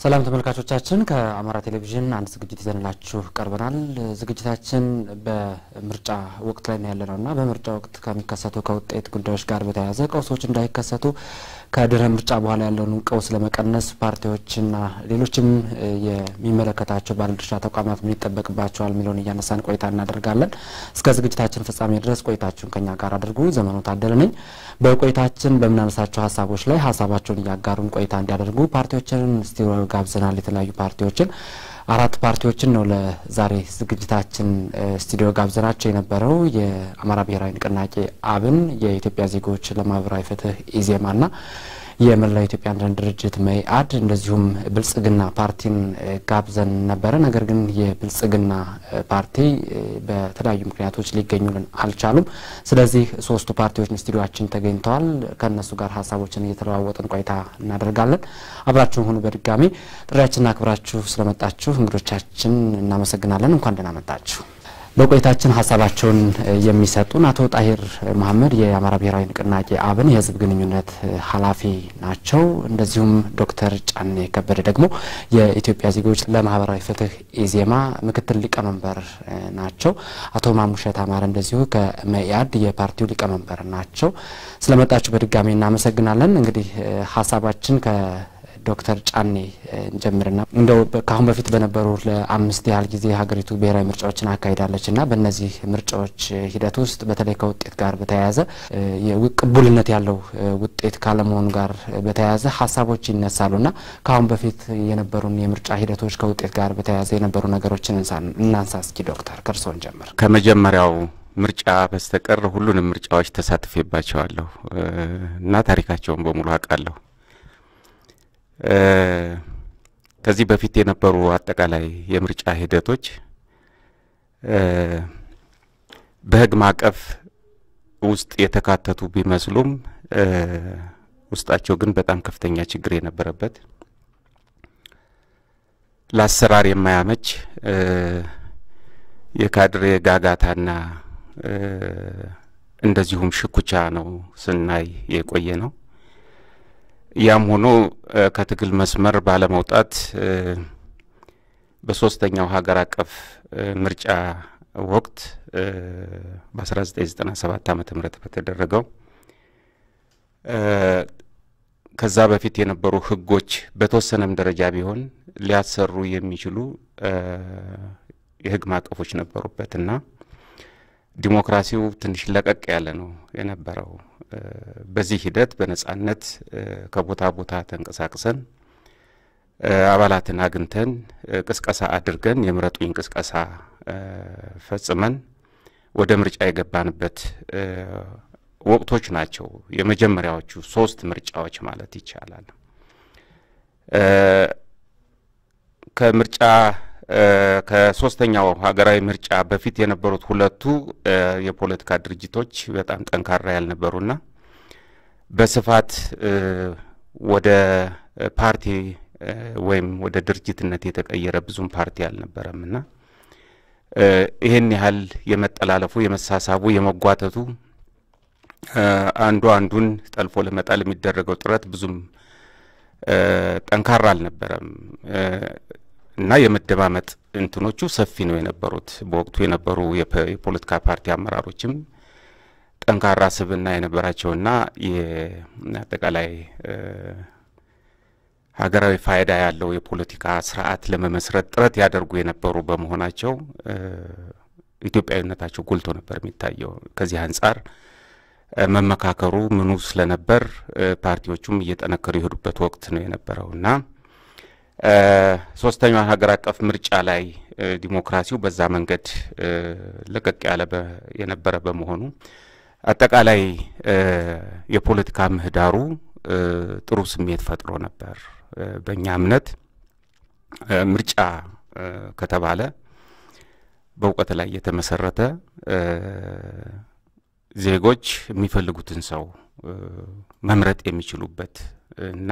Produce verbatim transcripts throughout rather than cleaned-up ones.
ሰላም ተመልካቾቻችን ከአማራ ቴሌቪዥን አንድ ዝግጅት ይዘንላችሁ ቀርበናል። ዝግጅታችን በምርጫ ወቅት ላይ ያለነውና በምርጫ ወቅት ከሚከሰቱ ከውጤት ጉዳዮች ጋር በተያያዘ ቀውሶች እንዳይከሰቱ ከድረ ምርጫ በኋላ ያለውን ቀውስ ለመቀነስ ፓርቲዎችና ሌሎችም የሚመለከታቸው ባለድርሻ ተቋማት ምን ይጠበቅባቸዋል ሚሊዮን እያነሳን ቆይታ እናደርጋለን። እስከ ዝግጅታችን ፍጻሜ ድረስ ቆይታችሁን ከኛ ጋር አድርጉ። ዘመኑ ታደለ ነኝ። በቆይታችን በመናነሳቸው ሀሳቦች ላይ ሀሳባቸውን ያጋሩን ቆይታ እንዲያደርጉ ፓርቲዎችን ስቲሮ ጋብዘናል። የተለያዩ ፓርቲዎችን አራት ፓርቲዎችን ነው ለዛሬ ዝግጅታችን ስቱዲዮ ጋብዘናቸው የነበረው የአማራ ብሔራዊ ንቅናቄ አብን፣ የኢትዮጵያ ዜጎች ለማህበራዊ ፍትህ ኢዜማና የመላው ኢትዮጵያ አንድነት ድርጅት መኢአድ እንደዚሁም ብልጽግና ፓርቲን ጋብዘን ነበር። ነገር ግን የብልጽግና ፓርቲ በተለያዩ ምክንያቶች ሊገኙልን አልቻሉም። ስለዚህ ሶስቱ ፓርቲዎች ስቱዲዮአችን ተገኝተዋል። ከነሱ ጋር ሀሳቦችን እየተለዋወጥን ቆይታ እናደርጋለን። አብራችሁን ሁኑ። በድጋሚ ጥሪያችንን አክብራችሁ ስለመጣችሁ እንግዶቻችን እናመሰግናለን። እንኳን ደህና መጣችሁ። በቆይታችን ሀሳባቸውን የሚሰጡን አቶ ጣሂር መሐመድ የአማራ ብሔራዊ ንቅናቄ አብን የህዝብ ግንኙነት ኃላፊ ናቸው። እንደዚሁም ዶክተር ጫኔ ከበደ ደግሞ የኢትዮጵያ ዜጎች ለማህበራዊ ፍትህ ኢዜማ ምክትል ሊቀመንበር ናቸው። አቶ ማሙሸት አማረ እንደዚሁ ከመኢአድ የፓርቲው ሊቀመንበር ናቸው። ስለመጣችሁ በድጋሚ እናመሰግናለን። እንግዲህ ሀሳባችን ከ ዶክተር ጫኔ እንጀምርና እንደው ካሁን በፊት በነበሩ ለአምስት ያህል ጊዜ ሀገሪቱ ብሔራዊ ምርጫዎችን አካሂዳለችና በእነዚህ ምርጫዎች ሂደት ውስጥ በተለይ ከውጤት ጋር በተያያዘ የቅቡልነት ያለው ውጤት ካለመሆኑ ጋር በተያያዘ ሀሳቦች ይነሳሉና ካሁን በፊት የነበሩን የምርጫ ሂደቶች ከውጤት ጋር በተያያዘ የነበሩ ነገሮችን እናንሳ። እስኪ ዶክተር ከርሶን ጀምር። ከመጀመሪያው ምርጫ በስተቀር ሁሉንም ምርጫዎች ተሳትፌባቸዋለሁ እና ታሪካቸውን በሙሉ አውቃለሁ። ከዚህ በፊት የነበሩ አጠቃላይ የምርጫ ሂደቶች በህግ ማዕቀፍ ውስጥ የተካተቱ ቢመስሉም ውስጣቸው ግን በጣም ከፍተኛ ችግር የነበረበት ለአሰራር የማያመች የካድሬ ጋጋታና እንደዚሁም ሽኩቻ ነው ስናይ የቆየ ነው። ያም ሆኖ ከትግል መስመር ባለመውጣት በሶስተኛው ሀገር አቀፍ ምርጫ ወቅት በ1997 ዓመተ ምህረት በተደረገው ከዛ በፊት የነበሩ ህጎች በተወሰነም ደረጃ ቢሆን ሊያሰሩ የሚችሉ የህግ ማዕቀፎች ነበሩበትና ዲሞክራሲው ትንሽ ለቀቅ ያለ ነው የነበረው። በዚህ ሂደት በነጻነት ከቦታ ቦታ ተንቀሳቅሰን አባላትን አግንተን ቅስቀሳ አድርገን የምረጡኝ ቅስቀሳ ፈጽመን ወደ ምርጫ የገባንበት ወቅቶች ናቸው የመጀመሪያዎቹ ሶስት ምርጫዎች ማለት ይቻላል። ከምርጫ ከሶስተኛው ሀገራዊ ምርጫ በፊት የነበሩት ሁለቱ የፖለቲካ ድርጅቶች በጣም ጠንካራ ያልነበሩና በስፋት ወደ ፓርቲ ወይም ወደ ድርጅትነት የተቀየረ ብዙም ፓርቲ አልነበረምና ይሄን ያህል የመጠላለፉ የመሳሳቡ የመጓተቱ አንዱ አንዱን ጠልፎ ለመጣል የሚደረገው ጥረት ብዙም ጠንካራ አልነበረም እና የመደማመጥ እንትኖቹ ሰፊ ነው የነበሩት። በወቅቱ የነበሩ የፖለቲካ ፓርቲ አመራሮችም ጠንካራ ስብና የነበራቸውና የአጠቃላይ ሀገራዊ ፋይዳ ያለው የፖለቲካ ስርዓት ለመመስረት ጥረት ያደርጉ የነበሩ በመሆናቸው ኢትዮጵያዊነታቸው ጎልቶ ነበር የሚታየው። ከዚህ አንፃር መመካከሩ ምኑ ስለነበር ፓርቲዎቹም እየተጠነከሩ የሄዱበት ወቅት ነው የነበረውና ሶስተኛው ሀገር አቀፍ ምርጫ ላይ ዲሞክራሲው በዛ መንገድ ለቀቅ ያለ የነበረ በመሆኑ አጠቃላይ የፖለቲካ ምህዳሩ ጥሩ ስሜት ፈጥሮ ነበር። በእኛ እምነት ምርጫ ከተባለ በእውቀት ላይ የተመሰረተ ዜጎች የሚፈልጉትን ሰው መምረጥ የሚችሉበት እና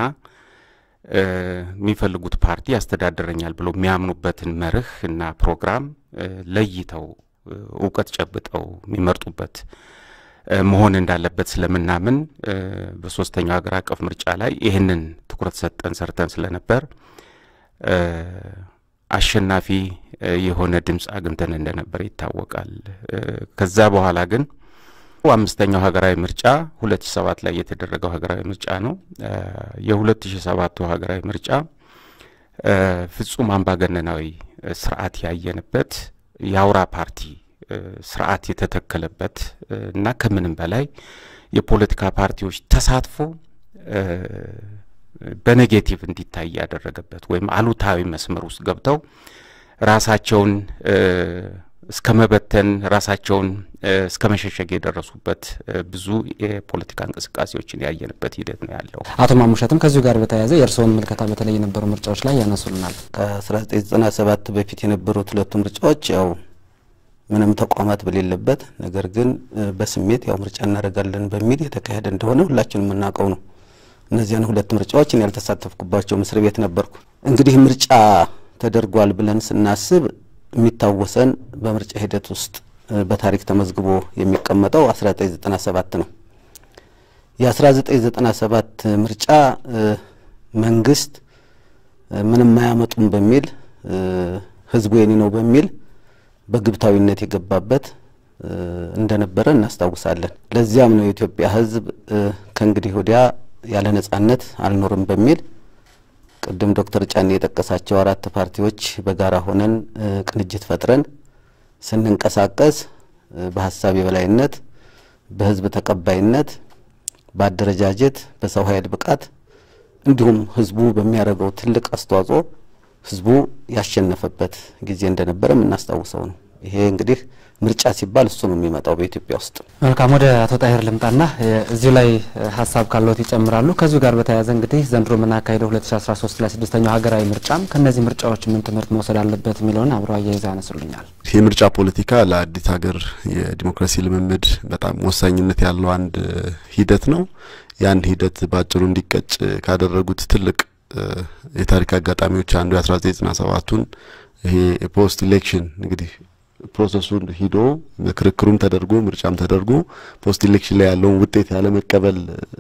የሚፈልጉት ፓርቲ ያስተዳድረኛል ብሎ የሚያምኑበትን መርህ እና ፕሮግራም ለይተው ዕውቀት ጨብጠው የሚመርጡበት መሆን እንዳለበት ስለምናምን በሶስተኛው ሀገር አቀፍ ምርጫ ላይ ይሄንን ትኩረት ሰጠን ሰርተን ስለነበር አሸናፊ የሆነ ድምጽ አግኝተን እንደነበር ይታወቃል። ከዛ በኋላ ግን አምስተኛው ሀገራዊ ምርጫ ሁለት ሺህ ሰባት ላይ የተደረገው ሀገራዊ ምርጫ ነው። የ2007 ሀገራዊ ምርጫ ፍጹም አምባገነናዊ ስርዓት ያየነበት የአውራ ፓርቲ ስርዓት የተተከለበት እና ከምንም በላይ የፖለቲካ ፓርቲዎች ተሳትፎ በኔጌቲቭ እንዲታይ ያደረገበት ወይም አሉታዊ መስመር ውስጥ ገብተው ራሳቸውን እስከመበተን ራሳቸውን እስከመሸሸግ የደረሱበት ብዙ የፖለቲካ እንቅስቃሴዎችን ያየንበት ሂደት ነው ያለው። አቶ ማሙሸትም ከዚሁ ጋር በተያያዘ የእርስዎን መልከታ በተለይ የነበሩ ምርጫዎች ላይ ያነሱልናል። ከ1997 በፊት የነበሩት ሁለቱ ምርጫዎች ያው ምንም ተቋማት በሌለበት ነገር ግን በስሜት ያው ምርጫ እናደርጋለን በሚል የተካሄደ እንደሆነ ሁላችንም እናውቀው ነው። እነዚያን ሁለት ምርጫዎች እኔ ያልተሳተፍኩባቸው መስሪያ ቤት ነበርኩ። እንግዲህ ምርጫ ተደርጓል ብለን ስናስብ የሚታወሰን በምርጫ ሂደት ውስጥ በታሪክ ተመዝግቦ የሚቀመጠው አስራ ዘጠኝ ዘጠና ሰባት ነው። የ1997 ምርጫ መንግስት ምንም ማያመጡም በሚል ህዝቡ የኔ ነው በሚል በግብታዊነት የገባበት እንደነበረ እናስታውሳለን። ለዚያም ነው የኢትዮጵያ ህዝብ ከእንግዲህ ወዲያ ያለ ነጻነት አልኖርም በሚል ቀደም ዶክተር ጫኔ የጠቀሳቸው አራት ፓርቲዎች በጋራ ሆነን ቅንጅት ፈጥረን ስንንቀሳቀስ በሐሳብ የበላይነት በህዝብ ተቀባይነት በአደረጃጀት በሰው ኃይል ብቃት እንዲሁም ህዝቡ በሚያደርገው ትልቅ አስተዋጽኦ ህዝቡ ያሸነፈበት ጊዜ እንደነበረ እናስታውሰው ነው። ይሄ እንግዲህ ምርጫ ሲባል እሱ ነው የሚመጣው በኢትዮጵያ ውስጥ። መልካም ወደ አቶ ጣሂር ልምጣና እዚሁ ላይ ሐሳብ ካሎት ይጨምራሉ። ከዚሁ ጋር በተያያዘ እንግዲህ ዘንድሮ ምናካሄደው ሁለት ሺህ አስራ ሶስት ላይ ስድስተኛው ሀገራዊ ምርጫም ከነዚህ ምርጫዎች ምን ትምህርት መውሰድ አለበት የሚለውን አብረው አያይዘው ያነሱልኛል። ይሄ ምርጫ ፖለቲካ ለአዲስ ሀገር የዲሞክራሲ ልምምድ በጣም ወሳኝነት ያለው አንድ ሂደት ነው። ያን ሂደት ባጭሩ እንዲቀጭ ካደረጉት ትልቅ የታሪክ አጋጣሚዎች አንዱ አስራ ዘጠኝ ዘጠና ሰባቱን ይሄ ፖስት ኢሌክሽን እንግዲህ ፕሮሰሱን ሂዶ ክርክሩም ተደርጎ ምርጫም ተደርጎ ፖስት ኢሌክሽን ላይ ያለው ውጤት ያለ መቀበል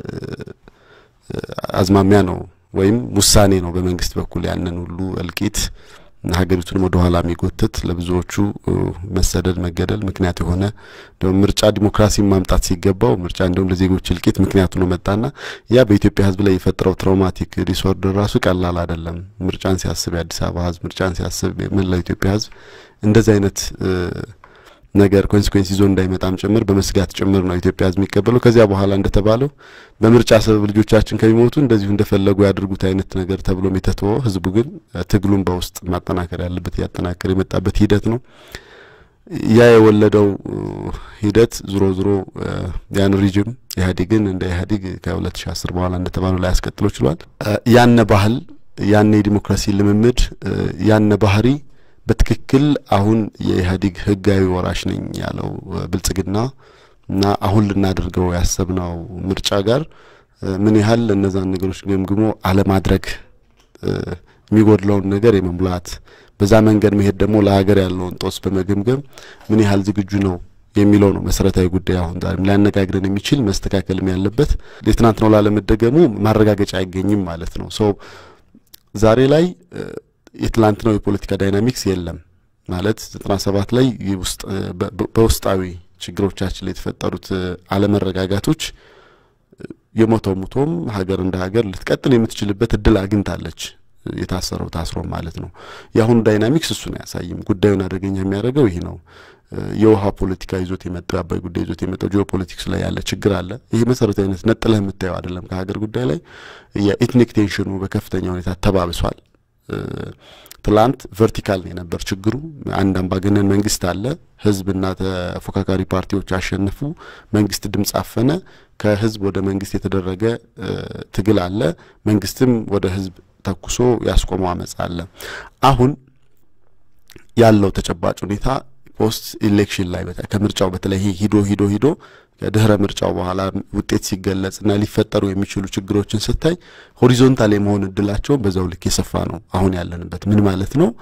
አዝማሚያ ነው ወይም ውሳኔ ነው በመንግስት በኩል ያንን ሁሉ እልቂት ሀገሪቱን ወደ ኋላ የሚጎትት ለብዙዎቹ መሰደድ መገደል ምክንያት የሆነ ምርጫ ዲሞክራሲ ማምጣት ሲገባው ምርጫ እንደውም ለዜጎች እልቂት ምክንያት ነው መጣና ያ በኢትዮጵያ ህዝብ ላይ የፈጠረው ትራውማቲክ ዲስኦርደር ራሱ ቀላል አይደለም። ምርጫን ሲያስብ የአዲስ አበባ ህዝብ ምርጫን ሲያስብ መላው ኢትዮጵያ ህዝብ እንደዛ አይነት ነገር ኮንሲኩዌንስ ይዞ እንዳይመጣም ጭምር በመስጋት ጭምር ነው ኢትዮጵያ ህዝብ የሚቀበለው። ከዚያ በኋላ እንደተባለው በምርጫ ሰበብ ልጆቻችን ከሚሞቱ እንደዚሁ እንደፈለጉ ያድርጉት አይነት ነገር ተብሎ የሚተተወው ህዝቡ ግን ትግሉን በውስጥ ማጠናከር ያለበት ያጠናከረ የመጣበት ሂደት ነው። ያ የወለደው ሂደት ዙሮ ዙሮ ያን ሪጅም ኢህአዴግን እንደ ኢህአዴግ ከ2010 በኋላ እንደተባለው ላይ ያስቀጥሎ ችሏል። ያን ባህል ያን የዲሞክራሲ ልምምድ ያን ባህሪ በትክክል አሁን የኢህአዴግ ህጋዊ ወራሽ ነኝ ያለው ብልጽግና እና አሁን ልናደርገው ያሰብነው ምርጫ ጋር ምን ያህል እነዛን ነገሮች ገምግሞ አለማድረግ የሚጎድለውን ነገር የመሙላት በዛ መንገድ መሄድ ደግሞ ለሀገር ያለውን ጦስ በመገምገም ምን ያህል ዝግጁ ነው የሚለው ነው መሰረታዊ ጉዳይ። አሁን ዛሬም ሊያነጋግረን የሚችል መስተካከልም ያለበት ለትናንት ነው ላለመደገሙ ማረጋገጫ አይገኝም ማለት ነው። ሶ ዛሬ ላይ የትላንትናው የፖለቲካ ዳይናሚክስ የለም ማለት ዘጠና ሰባት ላይ ውስጥ በውስጣዊ ችግሮቻችን ላይ የተፈጠሩት አለመረጋጋቶች የሞተው ሙቶም ሀገር እንደ ሀገር ልትቀጥል የምትችልበት እድል አግኝታለች የታሰረው ታስሮ ማለት ነው። ያሁን ዳይናሚክስ እሱ ነው ያሳይም ጉዳዩን አደገኛ የሚያደርገው ይሄ ነው። የውሃ ፖለቲካ ይዞት የመጣው አባይ ጉዳይ ይዞት የመጣው ጂኦፖለቲክስ ላይ ያለ ችግር አለ። ይሄ መሰረታዊነት ነጥለህ የምታየው አይደለም። ከሀገር ጉዳይ ላይ የኢትኒክ ቴንሽኑ በከፍተኛ ሁኔታ ተባብሷል። ትላንት ቨርቲካል ነበር ችግሩ። አንድ አምባገነን መንግስት አለ፣ ህዝብና ተፎካካሪ ፓርቲዎች አሸነፉ፣ መንግስት ድምጽ አፈነ፣ ከህዝብ ወደ መንግስት የተደረገ ትግል አለ፣ መንግስትም ወደ ህዝብ ተኩሶ ያስቆመው አመጽ አለ። አሁን ያለው ተጨባጭ ሁኔታ ፖስት ኢሌክሽን ላይ በታ ከምርጫው በተለይ ሂዶ ሂዶ ሂዶ ከድህረ ምርጫው በኋላ ውጤት ሲገለጽና ሊፈጠሩ የሚችሉ ችግሮችን ስታይ ሆሪዞንታል የመሆን እድላቸው በዛው ልክ የሰፋ ነው። አሁን ያለንበት ምን ማለት ነው?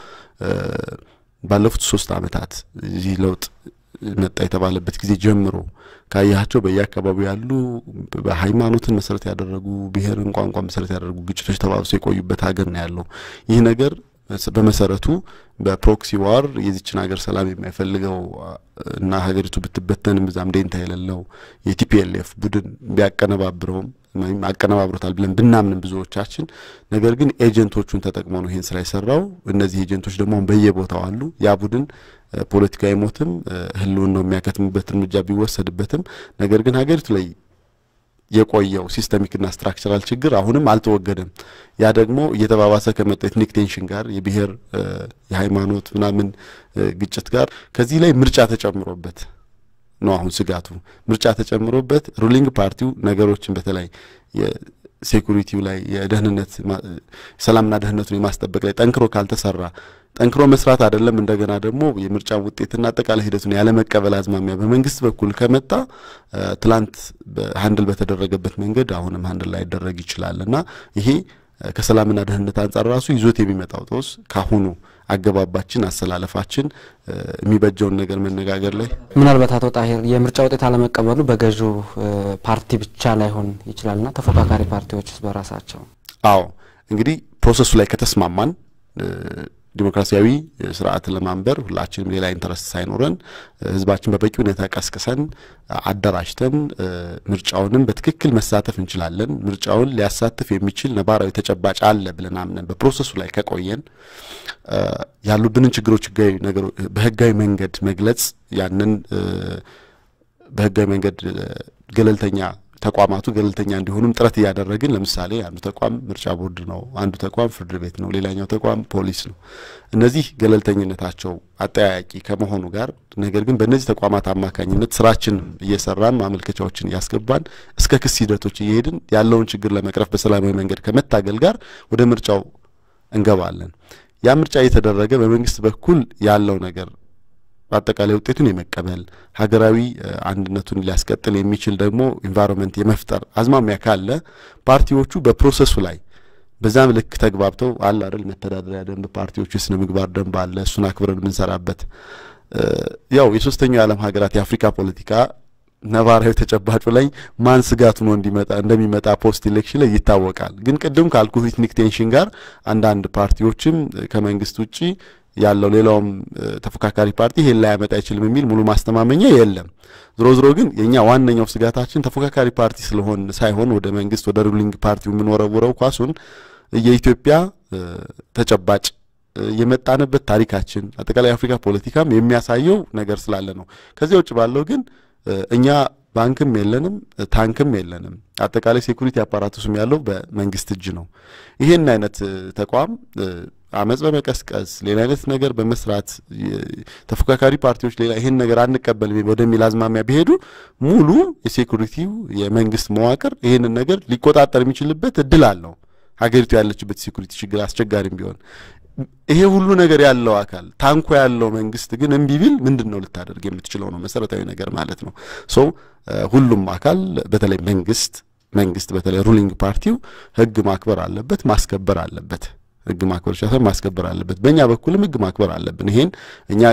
ባለፉት ሶስት አመታት እዚህ ለውጥ መጣ የተባለበት ጊዜ ጀምሮ ካያቸው በየአካባቢው ያሉ በሃይማኖትን መሰረት ያደረጉ ብሔርን ቋንቋ መሰረት ያደረጉ ግጭቶች ተባብሰው የቆዩበት ሀገር ነው ያለው። ይህ ነገር በመሰረቱ በፕሮክሲ ዋር የዚችን ሀገር ሰላም የማይፈልገው እና ሀገሪቱ ብትበተንም በዛም ደንታ የሌለው የቲፒኤልኤፍ ቡድን ቢያቀነባብረውም ማለት አቀነባብሮታል ብለን ብናምንም ብዙዎቻችን ነገር ግን ኤጀንቶቹን ተጠቅመው ነው ይሄን ስራ ይሰራው እነዚህ ኤጀንቶች ደግሞ በየቦታው አሉ ያ ቡድን ፖለቲካዊ ሞትም ህልውን ነው የሚያከትምበት እርምጃ ቢወሰድበትም ነገር ግን ሀገሪቱ ላይ የቆየው ሲስተሚክ እና ስትራክቸራል ችግር አሁንም አልተወገደም ያ ደግሞ እየተባባሰ ከመጣ ኤትኒክ ቴንሽን ጋር የብሔር የሃይማኖት ምናምን ግጭት ጋር ከዚህ ላይ ምርጫ ተጨምሮበት ነው አሁን ስጋቱ ምርጫ ተጨምሮበት ሩሊንግ ፓርቲው ነገሮችን በተለይ የሴኩሪቲው ላይ የደህንነት ሰላምና ደህንነቱን የማስጠበቅ ላይ ጠንክሮ ካልተሰራ ጠንክሮ መስራት አይደለም እንደገና ደግሞ የምርጫ ውጤትና አጠቃላይ ሂደቱን ያለ መቀበል አዝማሚያ በመንግስት በኩል ከመጣ ትላንት በሃንድል በተደረገበት መንገድ አሁንም ሃንድል ላይ ያደረግ ይችላልና ይሄ ከሰላምና ደህንነት አንፃር ራሱ ይዞት የሚመጣው ጦስ ካሁኑ አገባባችን አሰላለፋችን የሚበጀውን ነገር መነጋገር ላይ ምናልባት አቶ ጣሂር የምርጫ ውጤት አለመቀበሉ በገዢው ፓርቲ ብቻ ላይሆን ይችላልና ተፎካካሪ ፓርቲዎችስ በራሳቸው አዎ እንግዲህ ፕሮሰሱ ላይ ከተስማማን ዲሞክራሲያዊ ስርዓት ለማንበር ሁላችንም ሌላ ኢንተረስት ሳይኖረን ህዝባችን በበቂ ሁኔታ ቀስቀሰን አደራጅተን ምርጫውንም በትክክል መሳተፍ እንችላለን ምርጫውን ሊያሳትፍ የሚችል ነባራዊ ተጨባጭ አለ ብለን አምነን በፕሮሰሱ ላይ ከቆየን ያሉብንን ችግሮች ጋር ነገር በህጋዊ መንገድ መግለጽ ያንን በህጋዊ መንገድ ገለልተኛ ተቋማቱ ገለልተኛ እንዲሆኑም ጥረት ያደረግን ለምሳሌ አንዱ ተቋም ምርጫ ቦርድ ነው አንዱ ተቋም ፍርድ ቤት ነው ሌላኛው ተቋም ፖሊስ ነው እነዚህ ገለልተኝነታቸው አጠያያቂ ከመሆኑ ጋር ነገር ግን በእነዚህ ተቋማት አማካኝነት ስራችን እየሰራን ማመልከቻዎችን ያስገባን እስከ ክስ ሂደቶች እየሄድን ያለውን ችግር ለመቅረፍ በሰላማዊ መንገድ ከመታገል ጋር ወደ ምርጫው እንገባለን ያ ምርጫ እየተደረገ በመንግስት በኩል ያለው ነገር አጠቃላይ ውጤቱን የመቀበል ሀገራዊ አንድነቱን ሊያስቀጥል የሚችል ደግሞ ኢንቫይሮንመንት የመፍጠር አዝማሚያ ካለ ፓርቲዎቹ በፕሮሰሱ ላይ በዛም ልክ ተግባብተው አለ አይደል መተዳደሪያ ደንብ ፓርቲዎቹ ስነ ምግባር ደንብ አለ እሱን አክብረን ምንሰራበት ያው የሶስተኛው ዓለም ሀገራት የአፍሪካ ፖለቲካ ነባራዊ ተጨባጭ ላይ ማን ስጋቱ ነው እንዲመጣ እንደሚመጣ ፖስት ኢሌክሽን ላይ ይታወቃል ግን ቅድም ካልኩ ኤትኒክ ቴንሽን ጋር አንዳንድ ፓርቲዎችም ከመንግስት ውጪ ያለው ሌላውም ተፎካካሪ ፓርቲ ይሄን ላይ ያመጣ ይችላል የሚል ሙሉ ማስተማመኛ የለም ዝሮ ዝሮ ግን የኛ ዋንኛው ስጋታችን ተፎካካሪ ፓርቲ ስለሆነ ሳይሆን ወደ መንግስት ወደ ሩሊንግ ፓርቲው ምንወረውረው ኳሱን የኢትዮጵያ ተጨባጭ የመጣነበት ታሪካችን አጠቃላይ አፍሪካ ፖለቲካም የሚያሳየው ነገር ስላለ ነው ከዚህ ውጭ ባለው ግን እኛ ባንክም የለንም ታንክም የለንም አጠቃላይ ሴኩሪቲ አፓራቱስም ያለው በመንግስት እጅ ነው ይሄን አይነት ተቋም አመጽ በመቀስቀስ ሌላ አይነት ነገር በመስራት ተፎካካሪ ፓርቲዎች ሌላ ይሄን ነገር አንቀበልም ወደሚል አዝማሚያ ቢሄዱ ሙሉ የሴኩሪቲው የመንግስት መዋቅር ይሄን ነገር ሊቆጣጠር የሚችልበት እድል አለው ሀገሪቱ ያለችበት ሴኩሪቲ ችግር አስቸጋሪም ቢሆን ይሄ ሁሉ ነገር ያለው አካል ታንኩ ያለው መንግስት ግን እንቢ ቢል ምንድነው ልታደርግ የምትችለው ነው መሰረታዊ ነገር ማለት ነው ሶ ሁሉም አካል በተለይ መንግስት መንግስት በተለይ ሩሊንግ ፓርቲው ህግ ማክበር አለበት ማስከበር አለበት ህግ ማክበር ሻሰን ማስከበር አለበት በእኛ በኩልም ህግ ማክበር አለብን ይሄን እኛ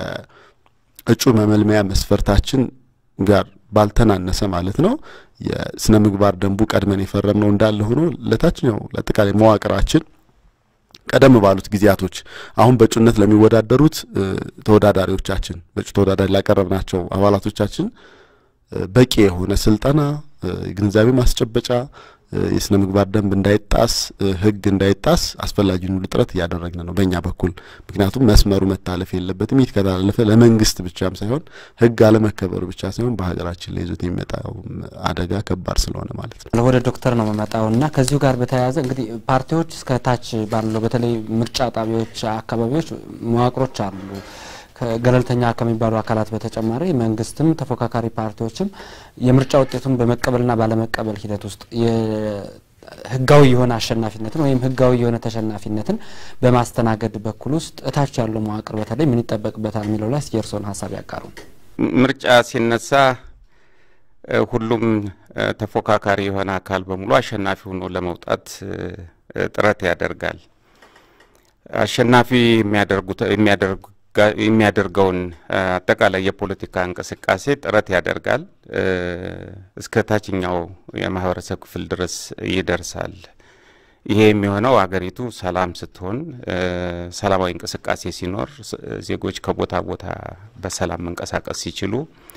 ከእጩ መመልመያ መስፈርታችን ጋር ባልተናነሰ ማለት ነው የስነ ምግባር ደንቡ ቀድመን የፈረምነው እንዳለ ሆኖ ለታችኛው ለአጠቃላይ መዋቅራችን ቀደም ባሉት ጊዜያቶች አሁን በእጩነት ለሚወዳደሩት ተወዳዳሪዎቻችን በእጩ ተወዳዳሪ ላቀረብናቸው አባላቶቻችን በቂ የሆነ ስልጠና ግንዛቤ ማስጨበጫ የስነ ምግባር ደንብ እንዳይጣስ ህግ እንዳይጣስ አስፈላጊውን ሁሉ ጥረት ያደረግን ነው በእኛ በኩል ምክንያቱም መስመሩ መታለፍ የለበትም ይተከታተለፈ ለመንግስት ብቻም ሳይሆን ህግ አለመከበሩ ብቻ ሳይሆን በሀገራችን ላይ ይዞት የሚመጣው አደጋ ከባድ ስለሆነ ማለት ነው ወደ ዶክተር ነው መጣውና ከዚሁ ጋር በተያያዘ እንግዲህ ፓርቲዎች እስከ ታች ባለው በተለይ ምርጫ ጣቢያዎች አካባቢዎች መዋቅሮች አሉ ከገለልተኛ ከሚባሉ አካላት በተጨማሪ መንግስትም ተፎካካሪ ፓርቲዎችም የምርጫ ውጤቱን በመቀበልና ባለመቀበል ሂደት ውስጥ የህጋዊ የሆነ አሸናፊነትን ወይም ህጋዊ የሆነ ተሸናፊነትን በማስተናገድ በኩል ውስጥ እታች ያለው መዋቅር በተለይ ምን ይጠበቅበታል የሚለው ላይ የርሶን ሐሳብ ያቃሩ ምርጫ ሲነሳ ሁሉም ተፎካካሪ የሆነ አካል በሙሉ አሸናፊ ሆኖ ለመውጣት ጥረት ያደርጋል አሸናፊ የሚያደርጉት የሚያደርጉ የሚያደርገውን አጠቃላይ የፖለቲካ እንቅስቃሴ ጥረት ያደርጋል እስከ ታችኛው የማህበረሰብ ክፍል ድረስ ይደርሳል ይሄ የሚሆነው አገሪቱ ሰላም ስትሆን ሰላማዊ እንቅስቃሴ ሲኖር ዜጎች ከቦታ ቦታ በሰላም መንቀሳቀስ ሲችሉ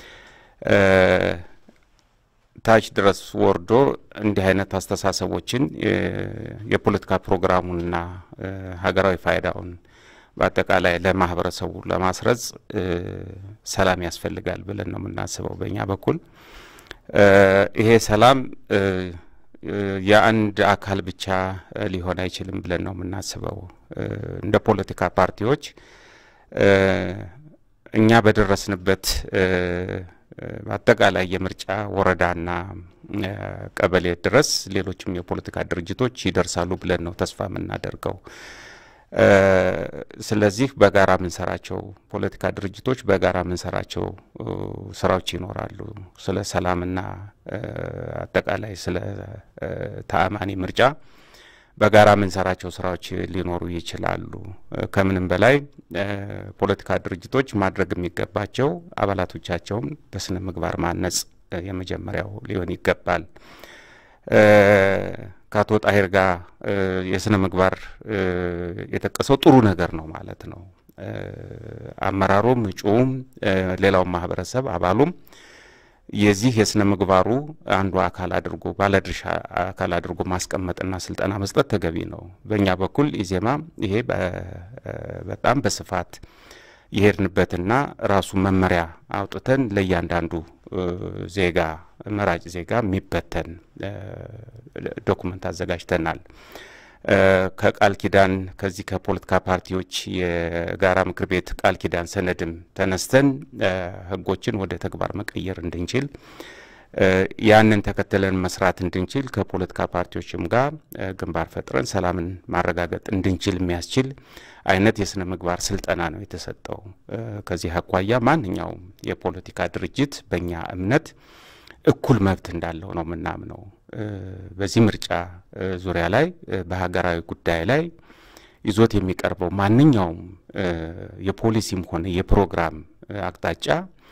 ታች ድረስ ወርዶ እንዲህ አይነት አስተሳሰቦችን የፖለቲካ ፕሮግራሙንና ሀገራዊ ፋይዳውን በአጠቃላይ ለማህበረሰቡ ለማስረጽ ሰላም ያስፈልጋል ብለን ነው የምናስበው በእኛ በኩል። ይሄ ሰላም የአንድ አካል ብቻ ሊሆን አይችልም ብለን ነው የምናስበው። እንደ ፖለቲካ ፓርቲዎች እኛ በደረስንበት በአጠቃላይ የምርጫ ወረዳና ቀበሌ ድረስ ሌሎችም የፖለቲካ ድርጅቶች ይደርሳሉ ብለን ነው ተስፋ የምናደርገው። ስለዚህ በጋራ ምንሰራቸው ፖለቲካ ድርጅቶች በጋራ ምንሰራቸው ስራዎች ይኖራሉ። ስለ ሰላምና አጠቃላይ ስለ ተአማኒ ምርጫ በጋራ ምንሰራቸው ስራዎች ሊኖሩ ይችላሉ። ከምንም በላይ ፖለቲካ ድርጅቶች ማድረግ የሚገባቸው አባላቶቻቸውን በስነ ምግባር ማነጽ የመጀመሪያው ሊሆን ይገባል። ካቶ ጣሂር ጋር የስነ ምግባር የተቀሰው ጥሩ ነገር ነው ማለት ነው። አመራሩም እጩም ሌላው ማህበረሰብ አባሉም የዚህ የስነ ምግባሩ አንዱ አካል አድርጎ ባለድርሻ አካል አድርጎ ማስቀመጥና ስልጣና መስጠት ተገቢ ነው። በእኛ በኩል ኢዜማ ይሄ በጣም በስፋት ይሄድንበትና ራሱ መመሪያ አውጥተን ለያንዳንዱ ዜጋ መራጭ ዜጋ የሚበተን ዶክመንት አዘጋጅተናል። ከቃል ኪዳን ከዚህ ከፖለቲካ ፓርቲዎች የጋራ ምክር ቤት ቃል ኪዳን ሰነድም ተነስተን ህጎችን ወደ ተግባር መቀየር እንድንችል ያንን ተከተለን መስራት እንድንችል ከፖለቲካ ፓርቲዎችም ጋር ግንባር ፈጥረን ሰላምን ማረጋገጥ እንድንችል የሚያስችል አይነት የስነ ምግባር ስልጠና ነው የተሰጠው። ከዚህ አኳያ ማንኛውም የፖለቲካ ድርጅት በእኛ እምነት እኩል መብት እንዳለው ነው ምናምነው። በዚህ ምርጫ ዙሪያ ላይ በሀገራዊ ጉዳይ ላይ ይዞት የሚቀርበው ማንኛውም የፖሊሲም ሆነ የፕሮግራም አቅጣጫ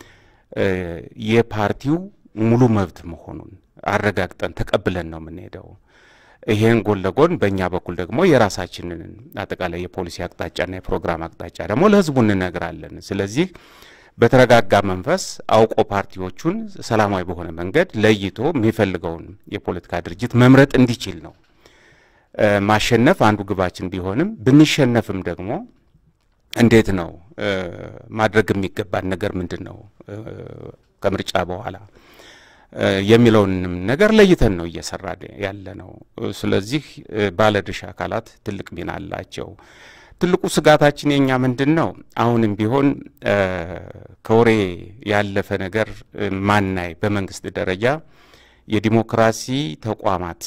የፓርቲው ሙሉ መብት መሆኑን አረጋግጠን ተቀብለን ነው የምንሄደው። ይሄን ጎን ለጎን በእኛ በኩል ደግሞ የራሳችንን አጠቃላይ የፖሊሲ አቅጣጫና የፕሮግራም አቅጣጫ ደግሞ ለህዝቡ እንነግራለን። ስለዚህ በተረጋጋ መንፈስ አውቆ ፓርቲዎቹን ሰላማዊ በሆነ መንገድ ለይቶ የሚፈልገውን የፖለቲካ ድርጅት መምረጥ እንዲችል ነው። ማሸነፍ አንዱ ግባችን ቢሆንም ብንሸነፍም ደግሞ እንዴት ነው ማድረግ የሚገባን ነገር ምንድነው ከምርጫ በኋላ የሚለውን ነገር ለይተን ነው እየሰራን ያለ ነው። ስለዚህ ባለድርሻ አካላት ትልቅ ሚና አላቸው። ትልቁ ስጋታችን የኛ ምንድነው አሁንም ቢሆን ከወሬ ያለፈ ነገር ማናይ በመንግስት ደረጃ የዲሞክራሲ ተቋማት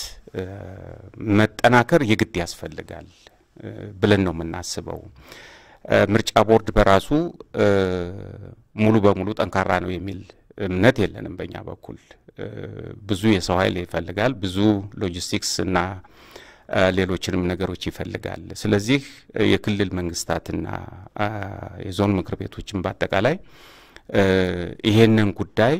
መጠናከር የግድ ያስፈልጋል ብለን ነው የምናስበው። ምርጫ ቦርድ በራሱ ሙሉ በሙሉ ጠንካራ ነው የሚል እምነት የለንም በእኛ በኩል። ብዙ የሰው ኃይል ይፈልጋል፣ ብዙ ሎጂስቲክስ እና ሌሎችንም ነገሮች ይፈልጋል። ስለዚህ የክልል መንግስታትና የዞን ምክር ቤቶችን በአጠቃላይ ይሄንን ጉዳይ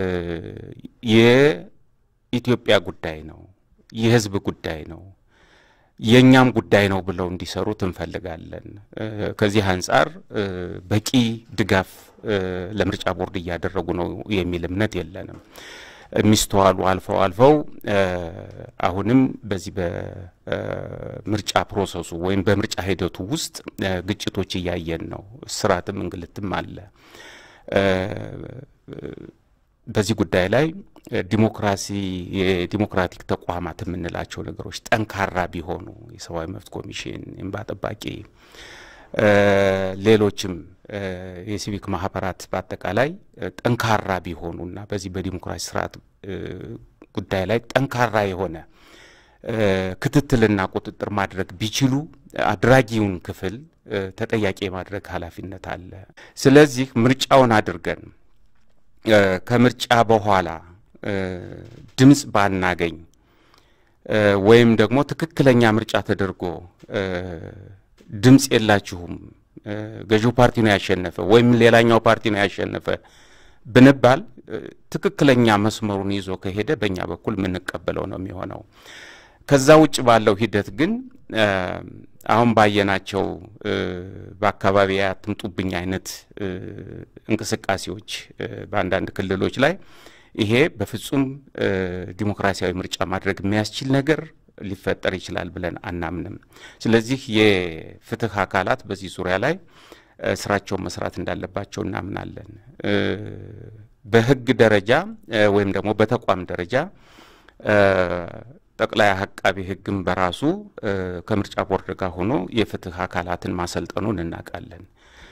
የኢትዮጵያ ጉዳይ ነው፣ የህዝብ ጉዳይ ነው፣ የኛም ጉዳይ ነው ብለው እንዲሰሩት እንፈልጋለን። ከዚህ አንፃር በቂ ድጋፍ ለምርጫ ቦርድ እያደረጉ ነው የሚል እምነት የለንም። ሚስተዋሉ አልፈው አልፈው አሁንም በዚህ በምርጫ ፕሮሰሱ ወይም በምርጫ ሂደቱ ውስጥ ግጭቶች እያየን ነው። ስራትም እንግልትም አለ። በዚህ ጉዳይ ላይ ዲሞክራሲ የዲሞክራቲክ ተቋማት የምንላቸው ነገሮች ጠንካራ ቢሆኑ የሰብአዊ መብት ኮሚሽን፣ እንባ ጠባቂ፣ ሌሎችም የሲቪክ ማህበራት በአጠቃላይ ጠንካራ ቢሆኑና በዚህ በዲሞክራሲ ስርዓት ጉዳይ ላይ ጠንካራ የሆነ ክትትልና ቁጥጥር ማድረግ ቢችሉ አድራጊውን ክፍል ተጠያቂ ማድረግ ኃላፊነት አለ። ስለዚህ ምርጫውን አድርገን ከምርጫ በኋላ ድምጽ ባናገኝ ወይም ደግሞ ትክክለኛ ምርጫ ተደርጎ ድምጽ የላችሁም ገዢው ፓርቲ ነው ያሸነፈ ወይም ሌላኛው ፓርቲ ነው ያሸነፈ ብንባል ትክክለኛ መስመሩን ይዞ ከሄደ በእኛ በኩል ምን እንቀበለው ነው የሚሆነው። ከዛ ውጭ ባለው ሂደት ግን አሁን ባየናቸው በአካባቢ ያትምጡብኝ አይነት እንቅስቃሴዎች በአንዳንድ ክልሎች ላይ ይሄ በፍጹም ዲሞክራሲያዊ ምርጫ ማድረግ የሚያስችል ነገር ሊፈጠር ይችላል ብለን አናምንም። ስለዚህ የፍትህ አካላት በዚህ ዙሪያ ላይ ስራቸውን መስራት እንዳለባቸው እናምናለን። በህግ ደረጃ ወይም ደግሞ በተቋም ደረጃ ጠቅላይ አቃቤ ህግም በራሱ ከምርጫ ቦርድ ጋር ሆኖ የፍትህ አካላትን ማሰልጠኑን እናውቃለን።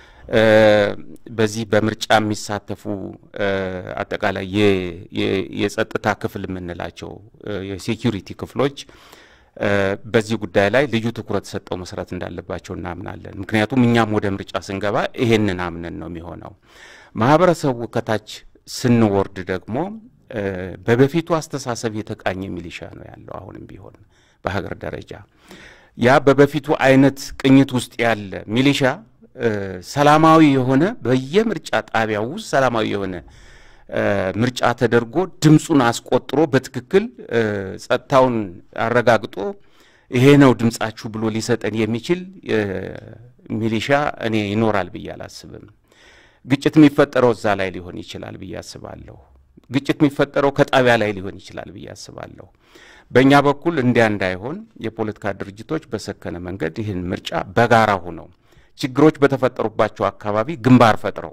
በዚህ በምርጫ የሚሳተፉ አጠቃላይ የጸጥታ ክፍል የምንላቸው የሴኩሪቲ ክፍሎች በዚህ ጉዳይ ላይ ልዩ ትኩረት ሰጠው መስራት እንዳለባቸው እናምናለን። ምክንያቱም እኛም ወደ ምርጫ ስንገባ ይሄንን አምነን ነው የሚሆነው። ማህበረሰቡ ከታች ስንወርድ ደግሞ በበፊቱ አስተሳሰብ የተቃኘ ሚሊሻ ነው ያለው አሁንም ቢሆን በሀገር ደረጃ ያ በበፊቱ አይነት ቅኝት ውስጥ ያለ ሚሊሻ ሰላማዊ የሆነ በየምርጫ ጣቢያው ውስጥ ሰላማዊ የሆነ ምርጫ ተደርጎ ድምጹን አስቆጥሮ በትክክል ጸጥታውን አረጋግጦ ይሄ ነው ድምጻችሁ ብሎ ሊሰጠን የሚችል ሚሊሻ እኔ ይኖራል ብዬ አላስብም። ግጭት የሚፈጠረው እዛ ላይ ሊሆን ይችላል ብዬ አስባለሁ። ግጭት የሚፈጠረው ከጣቢያ ላይ ሊሆን ይችላል ብዬ አስባለሁ። በእኛ በኩል እንዲያ እንዳይሆን የፖለቲካ ድርጅቶች በሰከነ መንገድ ይህን ምርጫ በጋራ ሆነው ችግሮች በተፈጠሩባቸው አካባቢ ግንባር ፈጥረው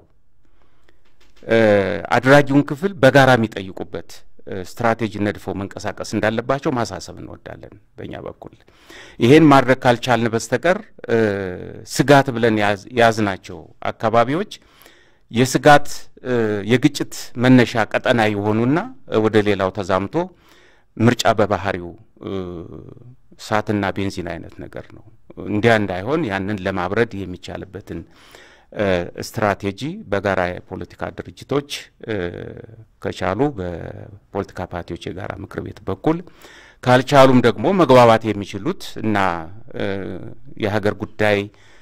አድራጊውን ክፍል በጋራ የሚጠይቁበት ስትራቴጂ ነድፈው መንቀሳቀስ እንዳለባቸው ማሳሰብ እንወዳለን። በእኛ በኩል ይሄን ማድረግ ካልቻልን በስተቀር ስጋት ብለን ያዝናቸው አካባቢዎች የስጋት የግጭት መነሻ ቀጠና ይሆኑና ወደ ሌላው ተዛምቶ ምርጫ በባህሪው ሳትና ቤንዚን አይነት ነገር ነው። እንዲያ እንዳይሆን ያንን ለማብረድ የሚቻልበትን ስትራቴጂ በጋራ የፖለቲካ ድርጅቶች ከቻሉ በፖለቲካ ፓርቲዎች የጋራ ምክር ቤት በኩል ካልቻሉም ደግሞ መግባባት የሚችሉት እና የሀገር ጉዳይ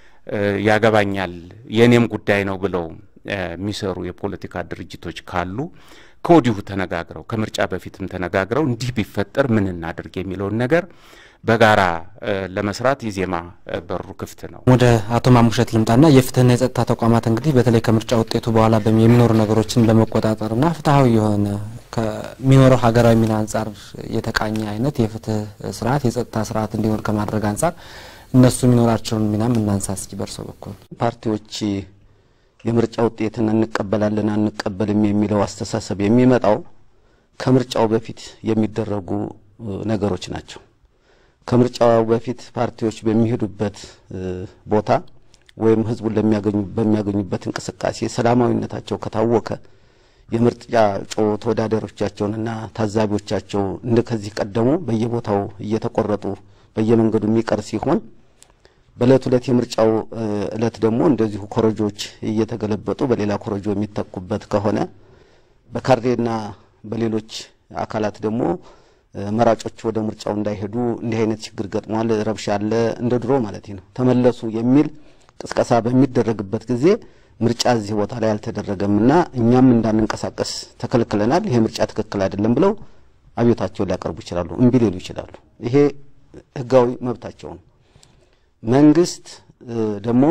ያገባኛል የኔም ጉዳይ ነው ብለው የሚሰሩ የፖለቲካ ድርጅቶች ካሉ ከወዲሁ ተነጋግረው ከምርጫ በፊትም ተነጋግረው እንዲህ ቢፈጠር ምን እናድርግ የሚለውን ነገር በጋራ ለመስራት ይዜማ በሩ ክፍት ነው። ወደ አቶ ማሙሸት ልምጣና የፍትህና የጸጥታ ተቋማት እንግዲህ በተለይ ከምርጫ ውጤቱ በኋላ የሚኖሩ ነገሮችን በመቆጣጠርና ፍትሃዊ የሆነ ከሚኖረው ሀገራዊ ሚና አንፃር የተቃኘ አይነት የፍትህ ስርዓት የጸጥታ ስርዓት እንዲኖር ከማድረግ አንፃር እነሱ የሚኖራቸውን ሚናም እናንሳ እስኪ በርሶ በኩል። ፓርቲዎች የምርጫ ውጤትን እንቀበላለን አንቀበልም የሚለው አስተሳሰብ የሚመጣው ከምርጫው በፊት የሚደረጉ ነገሮች ናቸው። ከምርጫው በፊት ፓርቲዎች በሚሄዱበት ቦታ ወይም ህዝቡን ለሚያገኙ በሚያገኙበት እንቅስቃሴ ሰላማዊነታቸው ከታወቀ የምርጫ ተወዳዳሪዎቻቸውንና ታዛቢዎቻቸው እንደከዚህ ቀደሙ በየቦታው እየተቆረጡ በየመንገዱ የሚቀር ሲሆን በእለት ዕለት የምርጫው እለት ደግሞ እንደዚሁ ኮረጆች እየተገለበጡ በሌላ ኮረጆ የሚተኩበት ከሆነ በካርዴና በሌሎች አካላት ደግሞ መራጮች ወደ ምርጫው እንዳይሄዱ እንዲህ አይነት ችግር ገጥሟል ረብሻ አለ እንደ ድሮ ማለት ነው ተመለሱ የሚል ቅስቀሳ በሚደረግበት ጊዜ ምርጫ እዚህ ቦታ ላይ አልተደረገምና እኛም እንዳንንቀሳቀስ ተከልክለናል ይሄ ምርጫ ትክክል አይደለም ብለው አብዮታቸውን ሊያቀርቡ ይችላሉ እምቢ ሊሉ ይችላሉ። ይሄ ህጋዊ መብታቸው ነው። መንግስት ደግሞ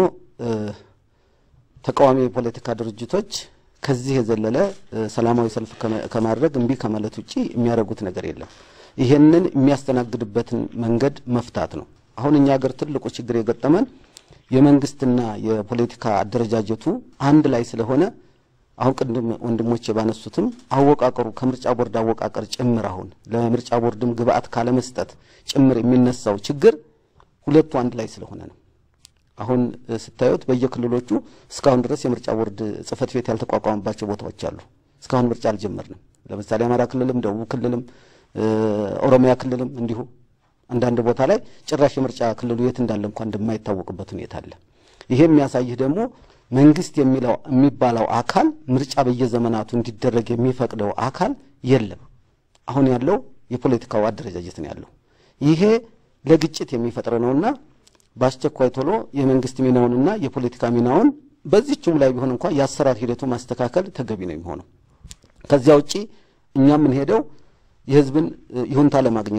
ተቃዋሚ የፖለቲካ ድርጅቶች ከዚህ የዘለለ ሰላማዊ ሰልፍ ከማድረግ እምቢ ከማለት ውጪ የሚያደርጉት ነገር የለም። ይሄንን የሚያስተናግድበትን መንገድ መፍታት ነው። አሁን እኛ ሀገር ትልቁ ችግር የገጠመን የመንግስትና የፖለቲካ አደረጃጀቱ አንድ ላይ ስለሆነ አሁን ቅድም ወንድሞቼ ባነሱትም አወቃቀሩ ከምርጫ ቦርድ አወቃቀር ጭምር አሁን ለምርጫ ቦርድም ግብአት ካለ መስጠት ጭምር የሚነሳው ችግር ሁለቱ አንድ ላይ ስለሆነ ነው። አሁን ስታዩት በየክልሎቹ እስካሁን ድረስ የምርጫ ቦርድ ጽፈት ቤት ያልተቋቋመባቸው ቦታዎች አሉ። እስካሁን ምርጫ አልጀመርንም። ለምሳሌ አማራ ክልልም ደቡብ ክልልም ኦሮሚያ ክልልም እንዲሁ አንዳንድ ቦታ ላይ ጭራሽ የምርጫ ክልሉ የት እንዳለ እንኳን እንደማይታወቅበት ሁኔታ አለ። ይሄ የሚያሳይህ ደግሞ መንግስት የሚለው የሚባለው አካል ምርጫ በየዘመናቱ እንዲደረግ የሚፈቅደው አካል የለም። አሁን ያለው የፖለቲካው አደረጃጀት ነው ያለው። ይሄ ለግጭት የሚፈጥር ነውና ባስቸኳይ ቶሎ የመንግስት ሚናውንና የፖለቲካ ሚናውን በዚህም ላይ ቢሆን እንኳን ያሰራር ሂደቱ ማስተካከል ተገቢ ነው የሚሆነው። ከዚያው ውጪ እኛ ምን ሄደው የህዝብን ይሁንታ ለማግኘት ነው።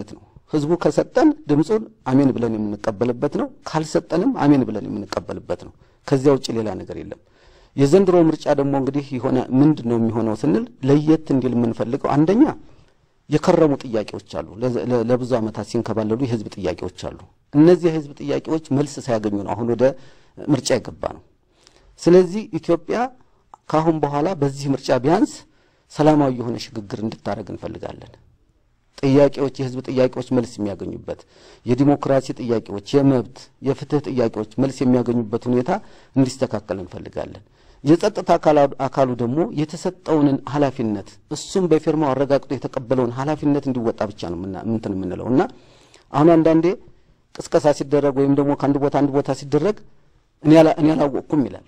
ህዝቡ ከሰጠን ድምጹን አሜን ብለን የምንቀበልበት ነው ካልሰጠንም አሜን ብለን የምንቀበልበት ነው ከዚያ ውጪ ሌላ ነገር የለም የዘንድሮ ምርጫ ደግሞ እንግዲህ ይሆነ ምንድነው የሚሆነው ስንል ለየት እንዲል የምንፈልገው አንደኛ የከረሙ ጥያቄዎች አሉ ለብዙ አመታት ሲንከባለሉ የህዝብ ጥያቄዎች አሉ እነዚህ የህዝብ ጥያቄዎች መልስ ሳያገኙ ነው አሁን ወደ ምርጫ የገባ ነው ስለዚህ ኢትዮጵያ ካሁን በኋላ በዚህ ምርጫ ቢያንስ ሰላማዊ የሆነ ሽግግር እንድታረግ እንፈልጋለን ጥያቄዎች የህዝብ ጥያቄዎች መልስ የሚያገኙበት የዲሞክራሲ ጥያቄዎች የመብት የፍትህ ጥያቄዎች መልስ የሚያገኙበት ሁኔታ እንዲስተካከል እንፈልጋለን የጸጥታ አካሉ ደግሞ የተሰጠውን ኃላፊነት እሱም በፊርማው አረጋግጦ የተቀበለውን ኃላፊነት እንዲወጣ ብቻ ነው እንትን የምንለውና አሁን አንዳንዴ ቅስቀሳ ሲደረግ ወይም ደግሞ ካንድ ቦታ አንድ ቦታ ሲደረግ እኔ ያላ እኔ ያላወቅኩም ይላል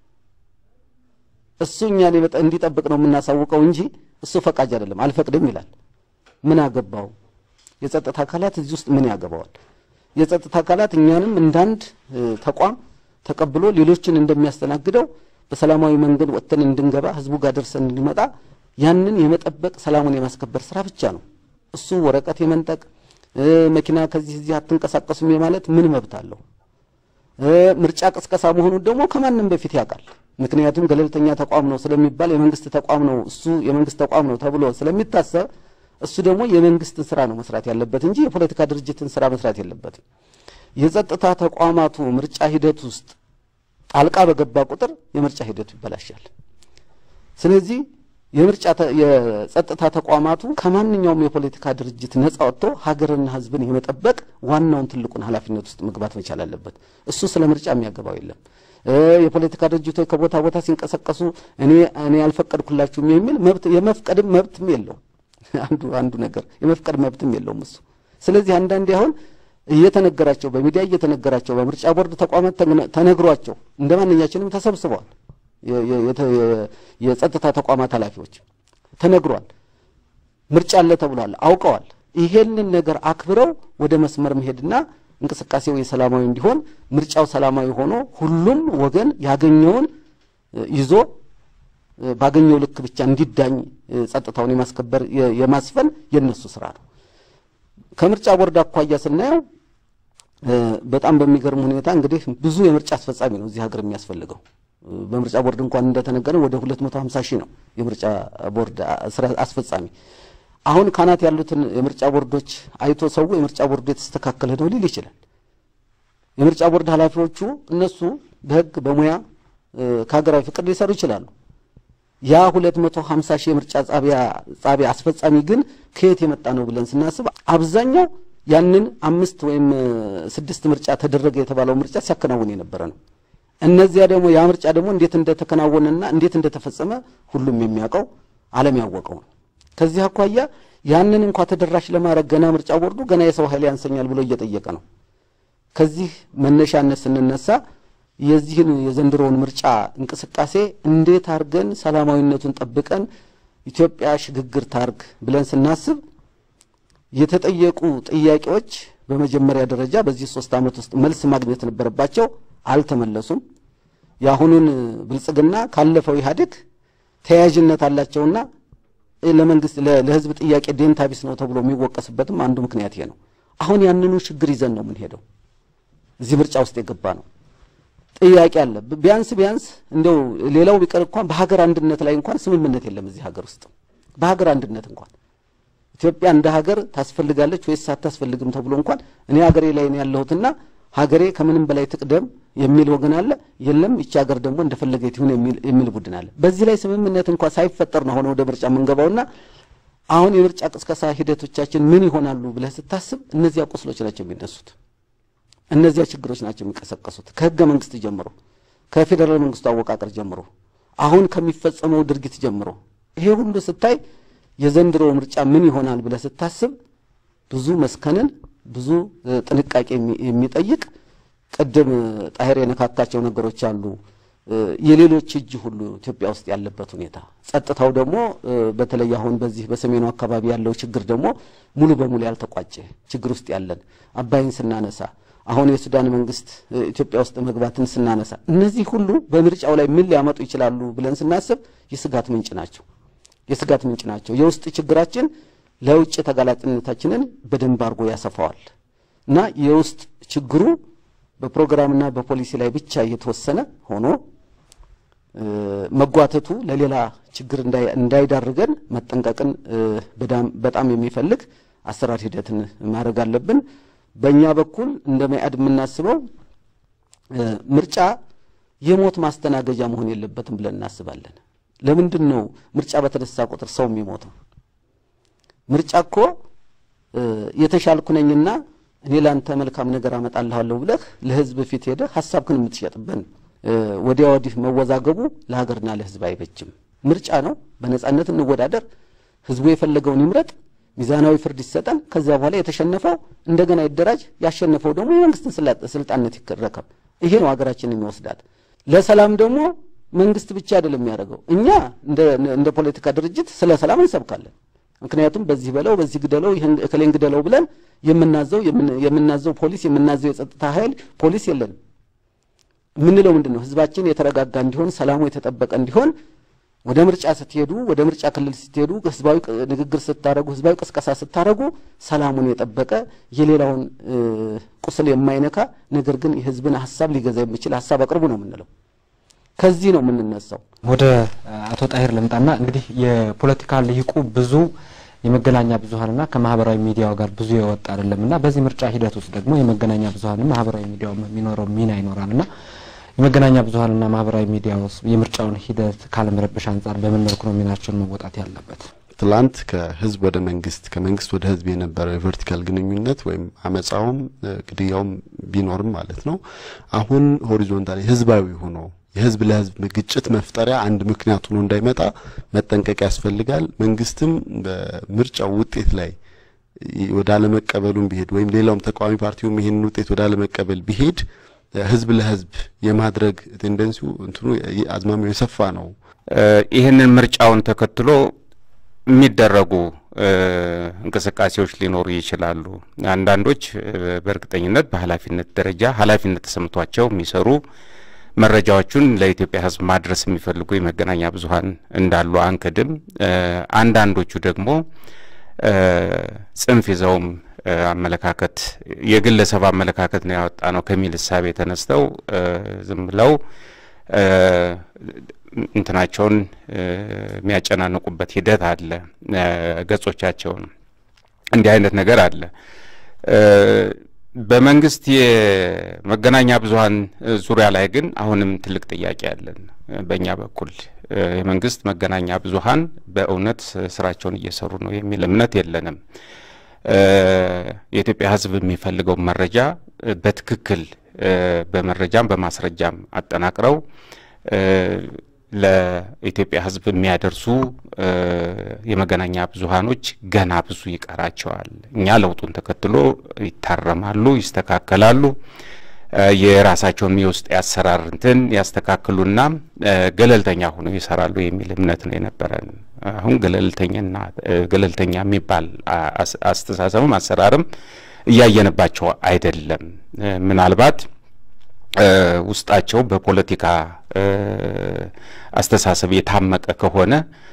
እሱኛ እንዲጠብቅ ነው የምናሳውቀው እንጂ እሱ ፈቃጅ አይደለም አልፈቅድም ይላል ምን አገባው የጸጥታ አካላት እዚህ ውስጥ ምን ያገባዋል የጸጥታ አካላት እኛንም እንዳንድ ተቋም ተቀብሎ ሌሎችን እንደሚያስተናግደው በሰላማዊ መንገድ ወጥተን እንድንገባ ህዝቡ ጋር ደርሰን እንዲመጣ ያንን የመጠበቅ ሰላሙን የማስከበር ስራ ብቻ ነው እሱ ወረቀት የመንጠቅ መኪና ከዚህ እዚህ አትንቀሳቀሱም ማለት ምን መብት አለው ምርጫ ቅስቀሳ መሆኑ ደግሞ ከማንንም በፊት ያውቃል ምክንያቱም ገለልተኛ ተቋም ነው ስለሚባል የመንግስት ተቋም ነው እሱ የመንግስት ተቋም ነው ተብሎ ስለሚታሰብ እሱ ደግሞ የመንግስትን ስራ ነው መስራት ያለበት እንጂ የፖለቲካ ድርጅትን ስራ መስራት የለበትም የጸጥታ ተቋማቱ ምርጫ ሂደት ውስጥ ጣልቃ በገባ ቁጥር የምርጫ ሂደቱ ይበላሻል ስለዚህ የምርጫ የጸጥታ ተቋማቱ ከማንኛውም የፖለቲካ ድርጅት ነፃ ወጥቶ ሀገርና ህዝብን የመጠበቅ ዋናውን ትልቁን ኃላፊነት ውስጥ መግባት መቻል አለበት እሱ ስለ ምርጫ የሚያገባው የለም የፖለቲካ ድርጅቶች ከቦታ ቦታ ሲንቀሳቀሱ እኔ እኔ አልፈቀድኩላችሁም የሚል መብት የመፍቀድም መብትም የለው አንዱ አንዱ ነገር የመፍቀድ መብትም የለውም እሱ ስለዚህ አንዳንዴ አሁን እየተነገራቸው በሚዲያ እየተነገራቸው በምርጫ ቦርድ ተቋማት ተነግሯቸው እንደማንኛችንም ተሰብስበዋል የጸጥታ ተቋማት ኃላፊዎች ተነግሯል ምርጫ አለ ተብሏል አውቀዋል ይሄንን ነገር አክብረው ወደ መስመር መሄድና እንቅስቃሴው የሰላማዊ እንዲሆን ምርጫው ሰላማዊ ሆኖ ሁሉም ወገን ያገኘውን ይዞ ባገኘው ልክ ብቻ እንዲዳኝ ጸጥታውን የማስከበር የማስፈን የነሱ ስራ ነው ከምርጫ ቦርድ አኳያ ስናየው በጣም በሚገርም ሁኔታ እንግዲህ ብዙ የምርጫ አስፈጻሚ ነው እዚህ ሀገር የሚያስፈልገው በምርጫ ቦርድ እንኳን እንደተነገረው ወደ ሁለት መቶ ሃምሳ ሺህ ነው የምርጫ ቦርድ አስፈጻሚ አሁን ካናት ያሉትን የምርጫ ቦርዶች አይቶ ሰው የምርጫ ቦርዱ የተስተካከለ ነው ሊል ይችላል የምርጫ ቦርድ ኃላፊዎቹ እነሱ በህግ በሙያ ከሀገራዊ ፍቅር ሊሰሩ ይችላሉ ያ ሁለት መቶ ሃምሳ ሺህ የምርጫ ጣቢያ ጣቢያ አስፈጻሚ ግን ከየት የመጣ ነው ብለን ስናስብ አብዛኛው ያንን አምስት ወይም ስድስት ምርጫ ተደረገ የተባለው ምርጫ ሲያከናውን የነበረ ነው እነዚያ ደግሞ ያ ምርጫ ደግሞ እንዴት እንደተከናወነና እንዴት እንደተፈጸመ ሁሉም የሚያውቀው ዓለም ያወቀው ነው ከዚህ አኳያ ያንን እንኳን ተደራሽ ለማድረግ ገና ምርጫ ቦርዱ ገና የሰው ኃይል ያንሰኛል ብሎ እየጠየቀ ነው ከዚህ መነሻነት ስንነሳ የዚህን የዘንድሮውን ምርጫ እንቅስቃሴ እንዴት አርገን ሰላማዊነቱን ጠብቀን ኢትዮጵያ ሽግግር ታርግ ብለን ስናስብ የተጠየቁ ጥያቄዎች በመጀመሪያ ደረጃ በዚህ ሶስት አመት ውስጥ መልስ ማግኘት ነበረባቸው አልተመለሱም ያሁኑን ብልጽግና ካለፈው ኢህአዴግ ተያያዥነት አላቸውና ለመንግስት ለህዝብ ጥያቄ ዴንታቢስ ነው ተብሎ የሚወቀስበትም አንዱ ምክንያት ይሄ ነው አሁን ያንኑ ችግር ይዘን ነው ምን ሄደው እዚህ ምርጫ ውስጥ የገባ ነው ጥያቄ አለ ቢያንስ ቢያንስ እንደው ሌላው ቢቀር እንኳን በሀገር አንድነት ላይ እንኳን ስምምነት የለም እዚህ ሀገር ውስጥ በሀገር አንድነት እንኳን ኢትዮጵያ እንደ ሀገር ታስፈልጋለች ወይስ አታስፈልግም ተብሎ እንኳን እኔ ሀገሬ ላይ ነው ያለሁትና ሀገሬ ከምንም በላይ ትቅደም የሚል ወገን አለ የለም እቺ ሀገር ደግሞ እንደፈለገች ይሁን የሚል የሚል ቡድን አለ በዚህ ላይ ስምምነት እንኳን ሳይፈጠር ነው ሆነ ወደ ምርጫ መንገባውና አሁን የምርጫ ቅስቀሳ ሂደቶቻችን ምን ይሆናሉ ብለህ ስታስብ እነዚህ አቆስሎች ናቸው የሚነሱት እነዚህ ችግሮች ናቸው የሚቀሰቀሱት ከህገ መንግስት ጀምሮ ከፌደራል መንግስቱ አወቃቀር ጀምሮ አሁን ከሚፈጸመው ድርጊት ጀምሮ ይሄ ሁሉ ስታይ የዘንድሮ ምርጫ ምን ይሆናል ብለህ ስታስብ ብዙ መስከነን ብዙ ጥንቃቄ የሚጠይቅ ቀደም ጣሄር የነካካቸው ነገሮች አሉ የሌሎች እጅ ሁሉ ኢትዮጵያ ውስጥ ያለበት ሁኔታ ጸጥታው ደግሞ በተለይ አሁን በዚህ በሰሜኑ አካባቢ ያለው ችግር ደግሞ ሙሉ በሙሉ ያልተቋጨ ችግር ውስጥ ያለን አባይን ስናነሳ አሁን የሱዳን መንግስት ኢትዮጵያ ውስጥ መግባትን ስናነሳ እነዚህ ሁሉ በምርጫው ላይ ምን ሊያመጡ ይችላሉ ብለን ስናስብ የስጋት ምንጭ ናቸው የስጋት ምንጭ ናቸው የውስጥ ችግራችን ለውጭ ተጋላጭነታችንን በደንብ አርጎ ያሰፋዋል እና የውስጥ ችግሩ በፕሮግራምና በፖሊሲ ላይ ብቻ እየተወሰነ ሆኖ መጓተቱ ለሌላ ችግር እንዳይዳርገን መጠንቀቅን በጣም የሚፈልግ አሰራር ሂደትን ማድረግ አለብን። በእኛ በኩል እንደማይአድ የምናስበው ምርጫ የሞት ማስተናገጃ መሆን የለበትም ብለን እናስባለን። ለምንድን ነው ምርጫ በተነሳ ቁጥር ሰው የሚሞተው? ምርጫ እኮ የተሻልኩ ነኝና እኔ ላንተ መልካም ነገር አመጣልሃለሁ ብለህ ለህዝብ ፊት ሄደህ ሐሳብክን የምትሸጥበን ወዲያ ወዲህ መወዛገቡ ለሀገርና ለህዝብ አይበጅም። ምርጫ ነው፣ በነጻነት እንወዳደር፣ ህዝቡ የፈለገውን ይምረጥ፣ ሚዛናዊ ፍርድ ይሰጠን፣ ከዛ በኋላ የተሸነፈው እንደገና ይደራጅ፣ ያሸነፈው ደግሞ የመንግስትን ስልጣንነት ይረከብ። ይሄ ነው ሀገራችንን የሚወስዳት። ለሰላም ደግሞ መንግስት ብቻ አይደለም የሚያደርገው። እኛ እንደ እንደ ፖለቲካ ድርጅት ስለ ሰላም እንሰብካለን። ምክንያቱም በዚህ በለው በዚህ ግደለው ይሄን እከሌን ግደለው ብለን የምናዘው የምናዘው ፖሊስ የምናዘው የጸጥታ ኃይል ፖሊስ የለንም። ምንለው ምንድነው? ህዝባችን የተረጋጋ እንዲሆን ሰላሙ የተጠበቀ እንዲሆን ወደ ምርጫ ስትሄዱ ወደ ምርጫ ክልል ስትሄዱ ህዝባዊ ንግግር ስታረጉ ህዝባዊ ቅስቀሳ ስታረጉ ሰላሙን የጠበቀ የሌላውን ቁስል የማይነካ ነገር ግን የህዝብን ሐሳብ ሊገዛ የሚችል ሐሳብ አቅርቡ ነው የምንለው። ከዚህ ነው የምንነሳው። ወደ አቶ ጣሂር ለምጣና እንግዲህ የፖለቲካ ልሂቁ ብዙ የመገናኛ ብዙሃንና ከማህበራዊ ሚዲያው ጋር ብዙ የወጣ አይደለምና በዚህ ምርጫ ሂደት ውስጥ ደግሞ የመገናኛ ብዙሃንና ማህበራዊ ሚዲያው የሚኖረው ሚና ይኖራልና የመገናኛ ብዙሃንና ማህበራዊ ሚዲያው የምርጫውን ሂደት ካለመረበሽ አንፃር በምን መልኩ ነው ሚናቸውን መወጣት ያለበት? ትላንት ከህዝብ ወደ መንግስት ከመንግስት ወደ ህዝብ የነበረው የቨርቲካል ግንኙነት ወይም አመጻውም ግድያውም ቢኖርም ማለት ነው አሁን ሆሪዞንታሊ ህዝባዊ ሆኖ የህዝብ ለህዝብ ግጭት መፍጠሪያ አንድ ምክንያት ሆኖ እንዳይመጣ መጠንቀቅ ያስፈልጋል። መንግስትም በምርጫው ውጤት ላይ ወደ አለመቀበሉም ቢሄድ ወይም ሌላውም ተቃዋሚ ፓርቲውም ይሄን ውጤት ወደ አለመቀበል ቢሄድ ህዝብ ለህዝብ የማድረግ ቴንደንሲው እንትኑ አዝማሚው የሰፋ ነው። ይሄንን ምርጫውን ተከትሎ የሚደረጉ እንቅስቃሴዎች ሊኖሩ ይችላሉ። አንዳንዶች በእርግጠኝነት በኃላፊነት ደረጃ ኃላፊነት ተሰምቷቸው የሚሰሩ መረጃዎችን ለኢትዮጵያ ህዝብ ማድረስ የሚፈልጉ የመገናኛ ብዙሃን እንዳሉ አንከድም። አንዳንዶቹ ደግሞ ጽንፍ ይዘውም አመለካከት የግለሰብ አመለካከት ነው ያወጣ ነው ከሚል ሐሳብ የተነስተው ዝም ብለው እንትናቸውን የሚያጨናንቁበት ሂደት አለ። ገጾቻቸውን እንዲህ አይነት ነገር አለ። በመንግስት የመገናኛ ብዙሃን ዙሪያ ላይ ግን አሁንም ትልቅ ጥያቄ አለን። በእኛ በኩል የመንግስት መገናኛ ብዙሃን በእውነት ስራቸውን እየሰሩ ነው የሚል እምነት የለንም። የኢትዮጵያ ህዝብ የሚፈልገው መረጃ በትክክል በመረጃም በማስረጃም አጠናቅረው ለኢትዮጵያ ህዝብ የሚያደርሱ የመገናኛ ብዙሃኖች ገና ብዙ ይቀራቸዋል። እኛ ለውጡን ተከትሎ ይታረማሉ፣ ይስተካከላሉ፣ የራሳቸውን የውስጥ ያሰራር እንትን ያስተካክሉና ገለልተኛ ሆነው ይሰራሉ የሚል እምነት ነው የነበረን። አሁን ገለልተኛና ገለልተኛ የሚባል አስተሳሰብም አሰራርም እያየንባቸው አይደለም። ምናልባት ውስጣቸው በፖለቲካ አስተሳሰብ የታመቀ ከሆነ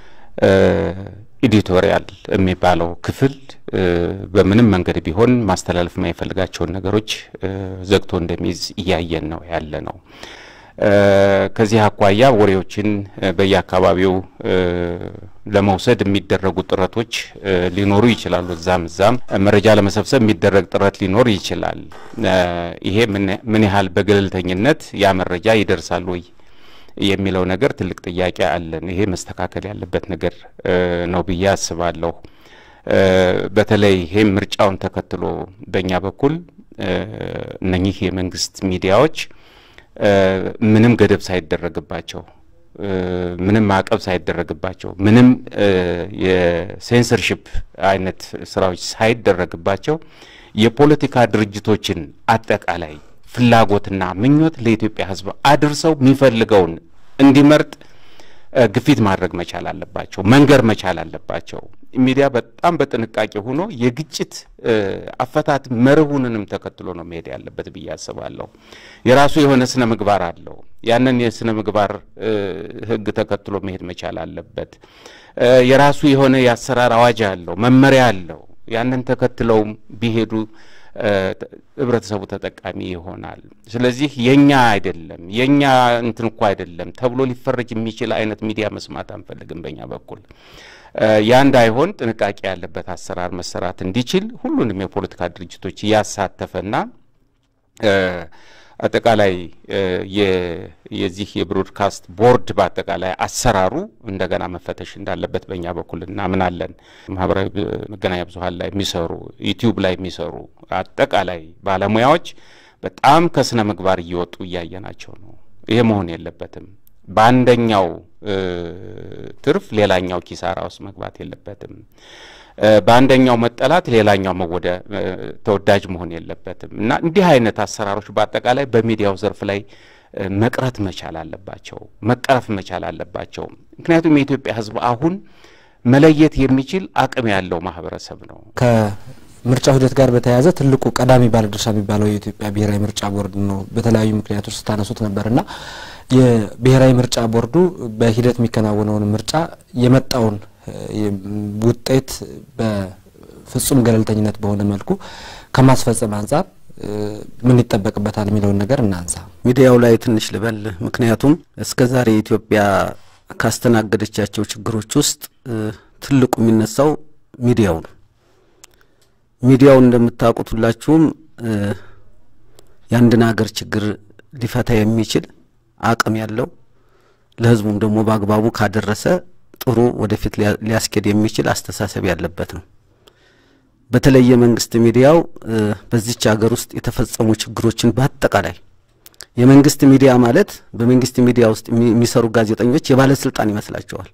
ኤዲቶሪያል የሚባለው ክፍል በምንም መንገድ ቢሆን ማስተላለፍ የማይፈልጋቸው ነገሮች ዘግቶ እንደሚይዝ እያየን ነው ያለ ነው። ከዚህ አኳያ ወሬዎችን በየአካባቢው ለመውሰድ የሚደረጉ ጥረቶች ሊኖሩ ይችላሉ። ዛም ዛም መረጃ ለመሰብሰብ የሚደረግ ጥረት ሊኖር ይችላል። ይሄ ምን ያህል በገለልተኝነት ያ መረጃ ይደርሳል ወይ የሚለው ነገር ትልቅ ጥያቄ አለን። ይሄ መስተካከል ያለበት ነገር ነው ብዬ አስባለሁ። በተለይ ይሄ ምርጫውን ተከትሎ በእኛ በኩል እነኚህ የመንግስት ሚዲያዎች ምንም ገደብ ሳይደረግባቸው ምንም ማዕቀብ ሳይደረግባቸው ምንም የሴንሰርሺፕ አይነት ስራዎች ሳይደረግባቸው የፖለቲካ ድርጅቶችን አጠቃላይ ፍላጎትና ምኞት ለኢትዮጵያ ህዝብ አድርሰው የሚፈልገውን እንዲመርጥ ግፊት ማድረግ መቻል አለባቸው መንገር መቻል አለባቸው ሚዲያ በጣም በጥንቃቄ ሆኖ የግጭት አፈታት መርሁንንም ተከትሎ ነው መሄድ ያለበት ብዬ አስባለሁ የራሱ የሆነ ስነ ምግባር አለው ያንን የስነ ምግባር ህግ ተከትሎ መሄድ መቻል አለበት የራሱ የሆነ ያሰራር አዋጅ አለው መመሪያ አለው ያንን ተከትለው ቢሄዱ ህብረተሰቡ ተጠቃሚ ይሆናል ስለዚህ የኛ አይደለም የኛ እንትን እንኳን አይደለም ተብሎ ሊፈረጅ የሚችል አይነት ሚዲያ መስማት አንፈልግም በእኛ በኩል ያ እንዳይሆን ጥንቃቄ ያለበት አሰራር መሰራት እንዲችል ሁሉንም የፖለቲካ ድርጅቶች ያሳተፈና አጠቃላይ የዚህ የብሮድካስት ቦርድ በአጠቃላይ አሰራሩ እንደገና መፈተሽ እንዳለበት በእኛ በኩል እናምናለን ማህበራዊ መገናኛ ብዙሃን ላይ የሚሰሩ ዩቲዩብ ላይ የሚሰሩ አጠቃላይ ባለሙያዎች በጣም ከስነ ምግባር እየወጡ እያየናቸው ነው ይሄ መሆን የለበትም በአንደኛው ትርፍ ሌላኛው ኪሳራ ውስጥ መግባት የለበትም በአንደኛው መጠላት ሌላኛው መወደ ተወዳጅ መሆን የለበትም እና እንዲህ አይነት አሰራሮች በአጠቃላይ በሚዲያው ዘርፍ ላይ መቅረት መቻል አለባቸው መቀረፍ መቻል አለባቸው ምክንያቱም የኢትዮጵያ ህዝብ አሁን መለየት የሚችል አቅም ያለው ማህበረሰብ ነው ከምርጫ ሂደት ጋር በተያያዘ ትልቁ ቀዳሚ ባለድርሻ የሚባለው የኢትዮጵያ ብሔራዊ ምርጫ ቦርድ ነው በተለያዩ ምክንያቶች ታነሱት ነበርና የብሔራዊ ምርጫ ቦርዱ በሂደት የሚከናወነውን ምርጫ የመጣውን ውጤት በፍጹም ገለልተኝነት በሆነ መልኩ ከማስፈጸም አንፃር ምን ይተበቅበታል የሚለውን ነገር እናንሳ ሚዲያው ላይ ትንሽ ልበል ምክንያቱም እስከዛሬ ኢትዮጵያ ካስተናገደቻቸው ችግሮች ውስጥ ትልቁ የሚነሳው ሚዲያው ነው ሚዲያው እንደምታውቁት ሁላችሁም ያንድን ሀገር ችግር ሊፈታ የሚችል አቅም ያለው ለህዝቡም ደግሞ በአግባቡ ካደረሰ ጥሩ ወደፊት ሊያስኬድ የሚችል አስተሳሰብ ያለበት ነው በተለየ መንግስት ሚዲያው በዚች ሀገር ውስጥ የተፈጸሙ ችግሮችን በአጠቃላይ የመንግስት ሚዲያ ማለት በመንግስት ሚዲያ ውስጥ የሚሰሩ ጋዜጠኞች የባለስልጣን ይመስላቸዋል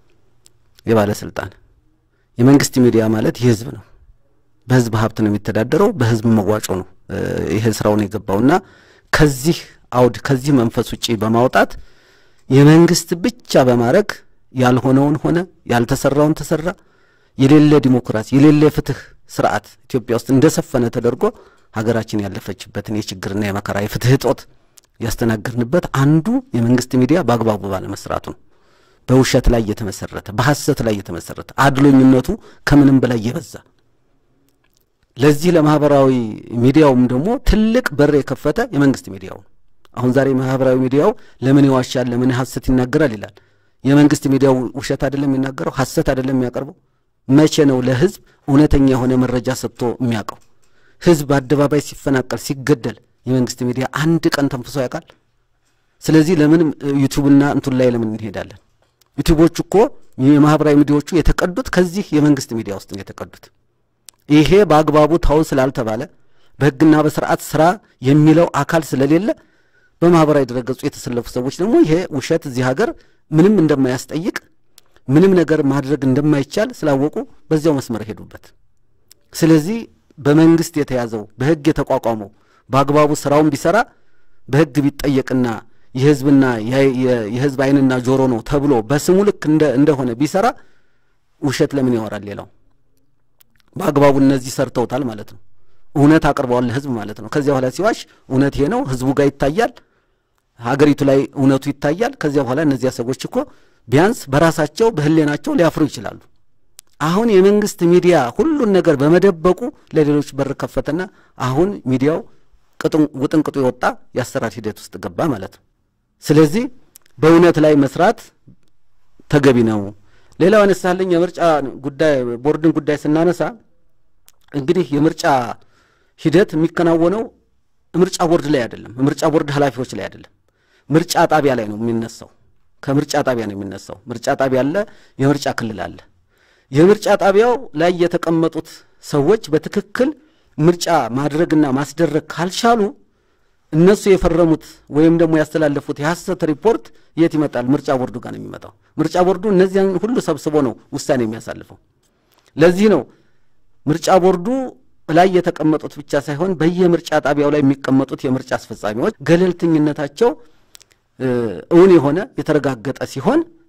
የባለስልጣን የመንግስት ሚዲያ ማለት የህዝብ ነው በህዝብ ሀብት ነው የሚተዳደረው በህዝብ መዋጮ ነው ይሄ ስራውን የገባውና ከዚህ አውድ ከዚህ መንፈስ ውጪ በማውጣት የመንግስት ብቻ በማረግ ያልሆነውን ሆነ ያልተሰራውን ተሰራ የሌለ ዲሞክራሲ የሌለ ፍትህ ስርዓት ኢትዮጵያ ውስጥ እንደሰፈነ ተደርጎ ሀገራችን ያለፈችበትን የችግርና የመከራ የፍትህ ጦት ያስተናገርንበት አንዱ የመንግስት ሚዲያ በአግባቡ ባለ መስራቱ ነው በውሸት ላይ የተመሰረተ በሐሰት ላይ የተመሰረተ አድሎኝነቱ ከምንም በላይ የበዛ ለዚህ ለማህበራዊ ሚዲያውም ደግሞ ትልቅ በር የከፈተ የመንግስት ሚዲያው አሁን ዛሬ ማህበራዊ ሚዲያው ለምን ይዋሻል ለምን ሐሰት ይናገራል ይላል የመንግስት ሚዲያው ውሸት አይደለም የሚናገረው ሐሰት አይደለም የሚያቀርበው መቼ ነው ለህዝብ እውነተኛ የሆነ መረጃ ሰጥቶ የሚያቀው ህዝብ አደባባይ ሲፈናቀል ሲገደል የመንግስት ሚዲያ አንድ ቀን ተንፍሶ ያውቃል ስለዚህ ለምን ዩቲዩብና እንትን ላይ ለምን እንሄዳለን ዩቲዩቦች እኮ የማህበራዊ ሚዲያዎቹ የተቀዱት ከዚህ የመንግስት ሚዲያ ውስጥ ነው የተቀዱት ይሄ በአግባቡ ታው ስላልተባለ በህግና በስርዓት ስራ የሚለው አካል ስለሌለ በማህበራዊ ድረገጹ የተሰለፉ ሰዎች ደግሞ ይሄ ውሸት እዚህ ሀገር ምንም እንደማያስጠይቅ ምንም ነገር ማድረግ እንደማይቻል ስላወቁ በዚያው መስመር ሄዱበት ስለዚህ በመንግስት የተያዘው በህግ የተቋቋመው በአግባቡ ስራውን ቢሰራ በህግ ቢጠየቅና የህዝብና የህዝብ አይንና ጆሮ ነው ተብሎ በስሙ ልክ እንደ እንደሆነ ቢሰራ ውሸት ለምን ያወራል ሌላው በአግባቡ እነዚህ ሰርተውታል ማለት ነው እውነት አቅርበዋል ለህዝብ ማለት ነው ከዚያ በኋላ ሲዋሽ እውነት ይሄ ነው ህዝቡ ጋር ይታያል ሀገሪቱ ላይ እውነቱ ይታያል ከዚያ በኋላ እነዚህ ሰዎች እኮ ቢያንስ በራሳቸው በህሌናቸው ሊያፍሩ ይችላሉ አሁን የመንግስት ሚዲያ ሁሉን ነገር በመደበቁ ለሌሎች በር ከፈተና አሁን ሚዲያው ቅጥን ውጥንቅጡ ይወጣ ያሰራር ሂደት ውስጥ ገባ ማለት ነው ስለዚህ በእውነት ላይ መስራት ተገቢ ነው ሌላው አነሳለኝ የምርጫ ጉዳይ ቦርድን ጉዳይ ስናነሳ እንግዲህ የምርጫ ሂደት የሚከናወነው ምርጫ ቦርድ ላይ አይደለም ምርጫ ቦርድ ኃላፊዎች ላይ አይደለም ምርጫ ጣቢያ ላይ ነው የሚነሳው ከምርጫ ጣቢያ ነው የሚነሳው ምርጫ ጣቢያ አለ የምርጫ ክልል አለ የምርጫ ጣቢያው ላይ የተቀመጡት ሰዎች በትክክል ምርጫ ማድረግና ማስደረግ ካልቻሉ እነሱ የፈረሙት ወይም ደግሞ ያስተላለፉት የሐሰት ሪፖርት የት ይመጣል ምርጫ ቦርዱ ጋር ነው የሚመጣው ምርጫ ቦርዱ እነዚያን ሁሉ ሰብስቦ ነው ውሳኔ የሚያሳልፈው ለዚህ ነው ምርጫ ቦርዱ ላይ የተቀመጡት ብቻ ሳይሆን በየምርጫ ጣቢያው ላይ የሚቀመጡት የምርጫ አስፈጻሚዎች ገለልተኝነታቸው እውን የሆነ የተረጋገጠ ሲሆን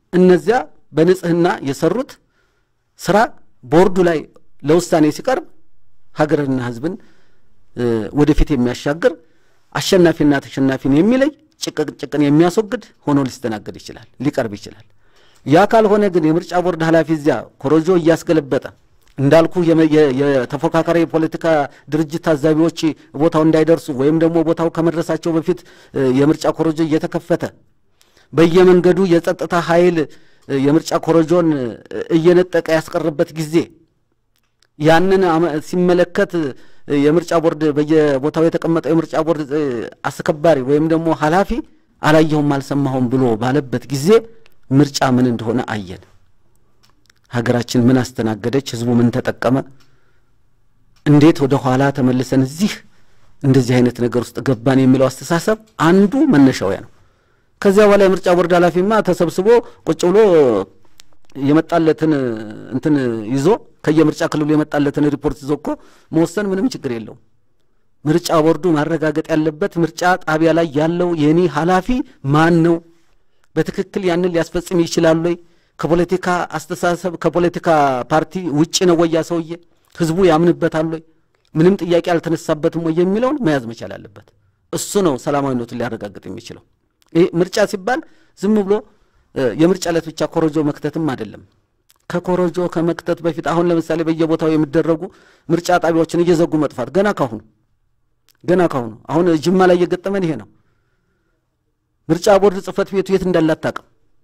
እነዚያ በንጽህና የሰሩት ስራ ቦርዱ ላይ ለውሳኔ ሲቀርብ ሀገርና ህዝብን ወደፊት የሚያሻግር አሸናፊና ተሸናፊን የሚለይ ጭቅጭቅን የሚያስወግድ ሆኖ ሊስተናገድ ይችላል ሊቀርብ ይችላል ያ ካልሆነ ግን የምርጫ ቦርድ ኃላፊ እዚያ ኮሮጆ እያስገለበጠ እንዳልኩ የተፎካካሪ ፖለቲካ ድርጅት ታዛቢዎች ቦታው እንዳይደርሱ ወይም ደግሞ ቦታው ከመድረሳቸው በፊት የምርጫ ኮሮጆ እየተከፈተ በየመንገዱ የጸጥታ ኃይል የምርጫ ኮሮጆን እየነጠቀ ያስቀርበት ጊዜ ያንን ሲመለከት የምርጫ ቦርድ በየቦታው የተቀመጠው የምርጫ ቦርድ አስከባሪ ወይም ደግሞ ኃላፊ አላየሁም አልሰማሁም ብሎ ባለበት ጊዜ ምርጫ ምን እንደሆነ አየን ሀገራችን ምን አስተናገደች ህዝቡ ምን ተጠቀመ እንዴት ወደ ኋላ ተመልሰን እዚህ እንደዚህ አይነት ነገር ውስጥ ገባን የሚለው አስተሳሰብ አንዱ መነሻው ያ ነው ከዚያ በኋላ የምርጫ ቦርድ ኃላፊማ ተሰብስቦ ቁጭ ብሎ የመጣለትን እንትን ይዞ ከየምርጫ ክልሉ የመጣለትን ሪፖርት ይዞ እኮ መወሰን ምንም ችግር የለውም ምርጫ ቦርዱ ማረጋገጥ ያለበት ምርጫ ጣቢያ ላይ ያለው የኔ ኃላፊ ማን ነው በትክክል ያንን ሊያስፈጽም ይችላል ወይ ከፖለቲካ አስተሳሰብ ከፖለቲካ ፓርቲ ውጪ ነው ወይ ያ ሰውዬ ህዝቡ ያምንበታል ወይ ምንም ጥያቄ አልተነሳበትም ወይ የሚለውን መያዝ መቻል አለበት እሱ ነው ሰላማዊነቱን ሊያረጋግጥ የሚችለው ይሄ ምርጫ ሲባል ዝም ብሎ የምርጫ ዕለት ብቻ ኮሮጆ መክተትም አይደለም ከኮሮጆ ከመክተት በፊት አሁን ለምሳሌ በየቦታው የሚደረጉ ምርጫ ጣቢያዎችን እየዘጉ መጥፋት ገና ካሁን ገና ካሁን አሁን ጅማ ላይ የገጠመን ይሄ ነው ምርጫ ቦርድ ጽፈት ቤቱ የት እንዳላጣቀም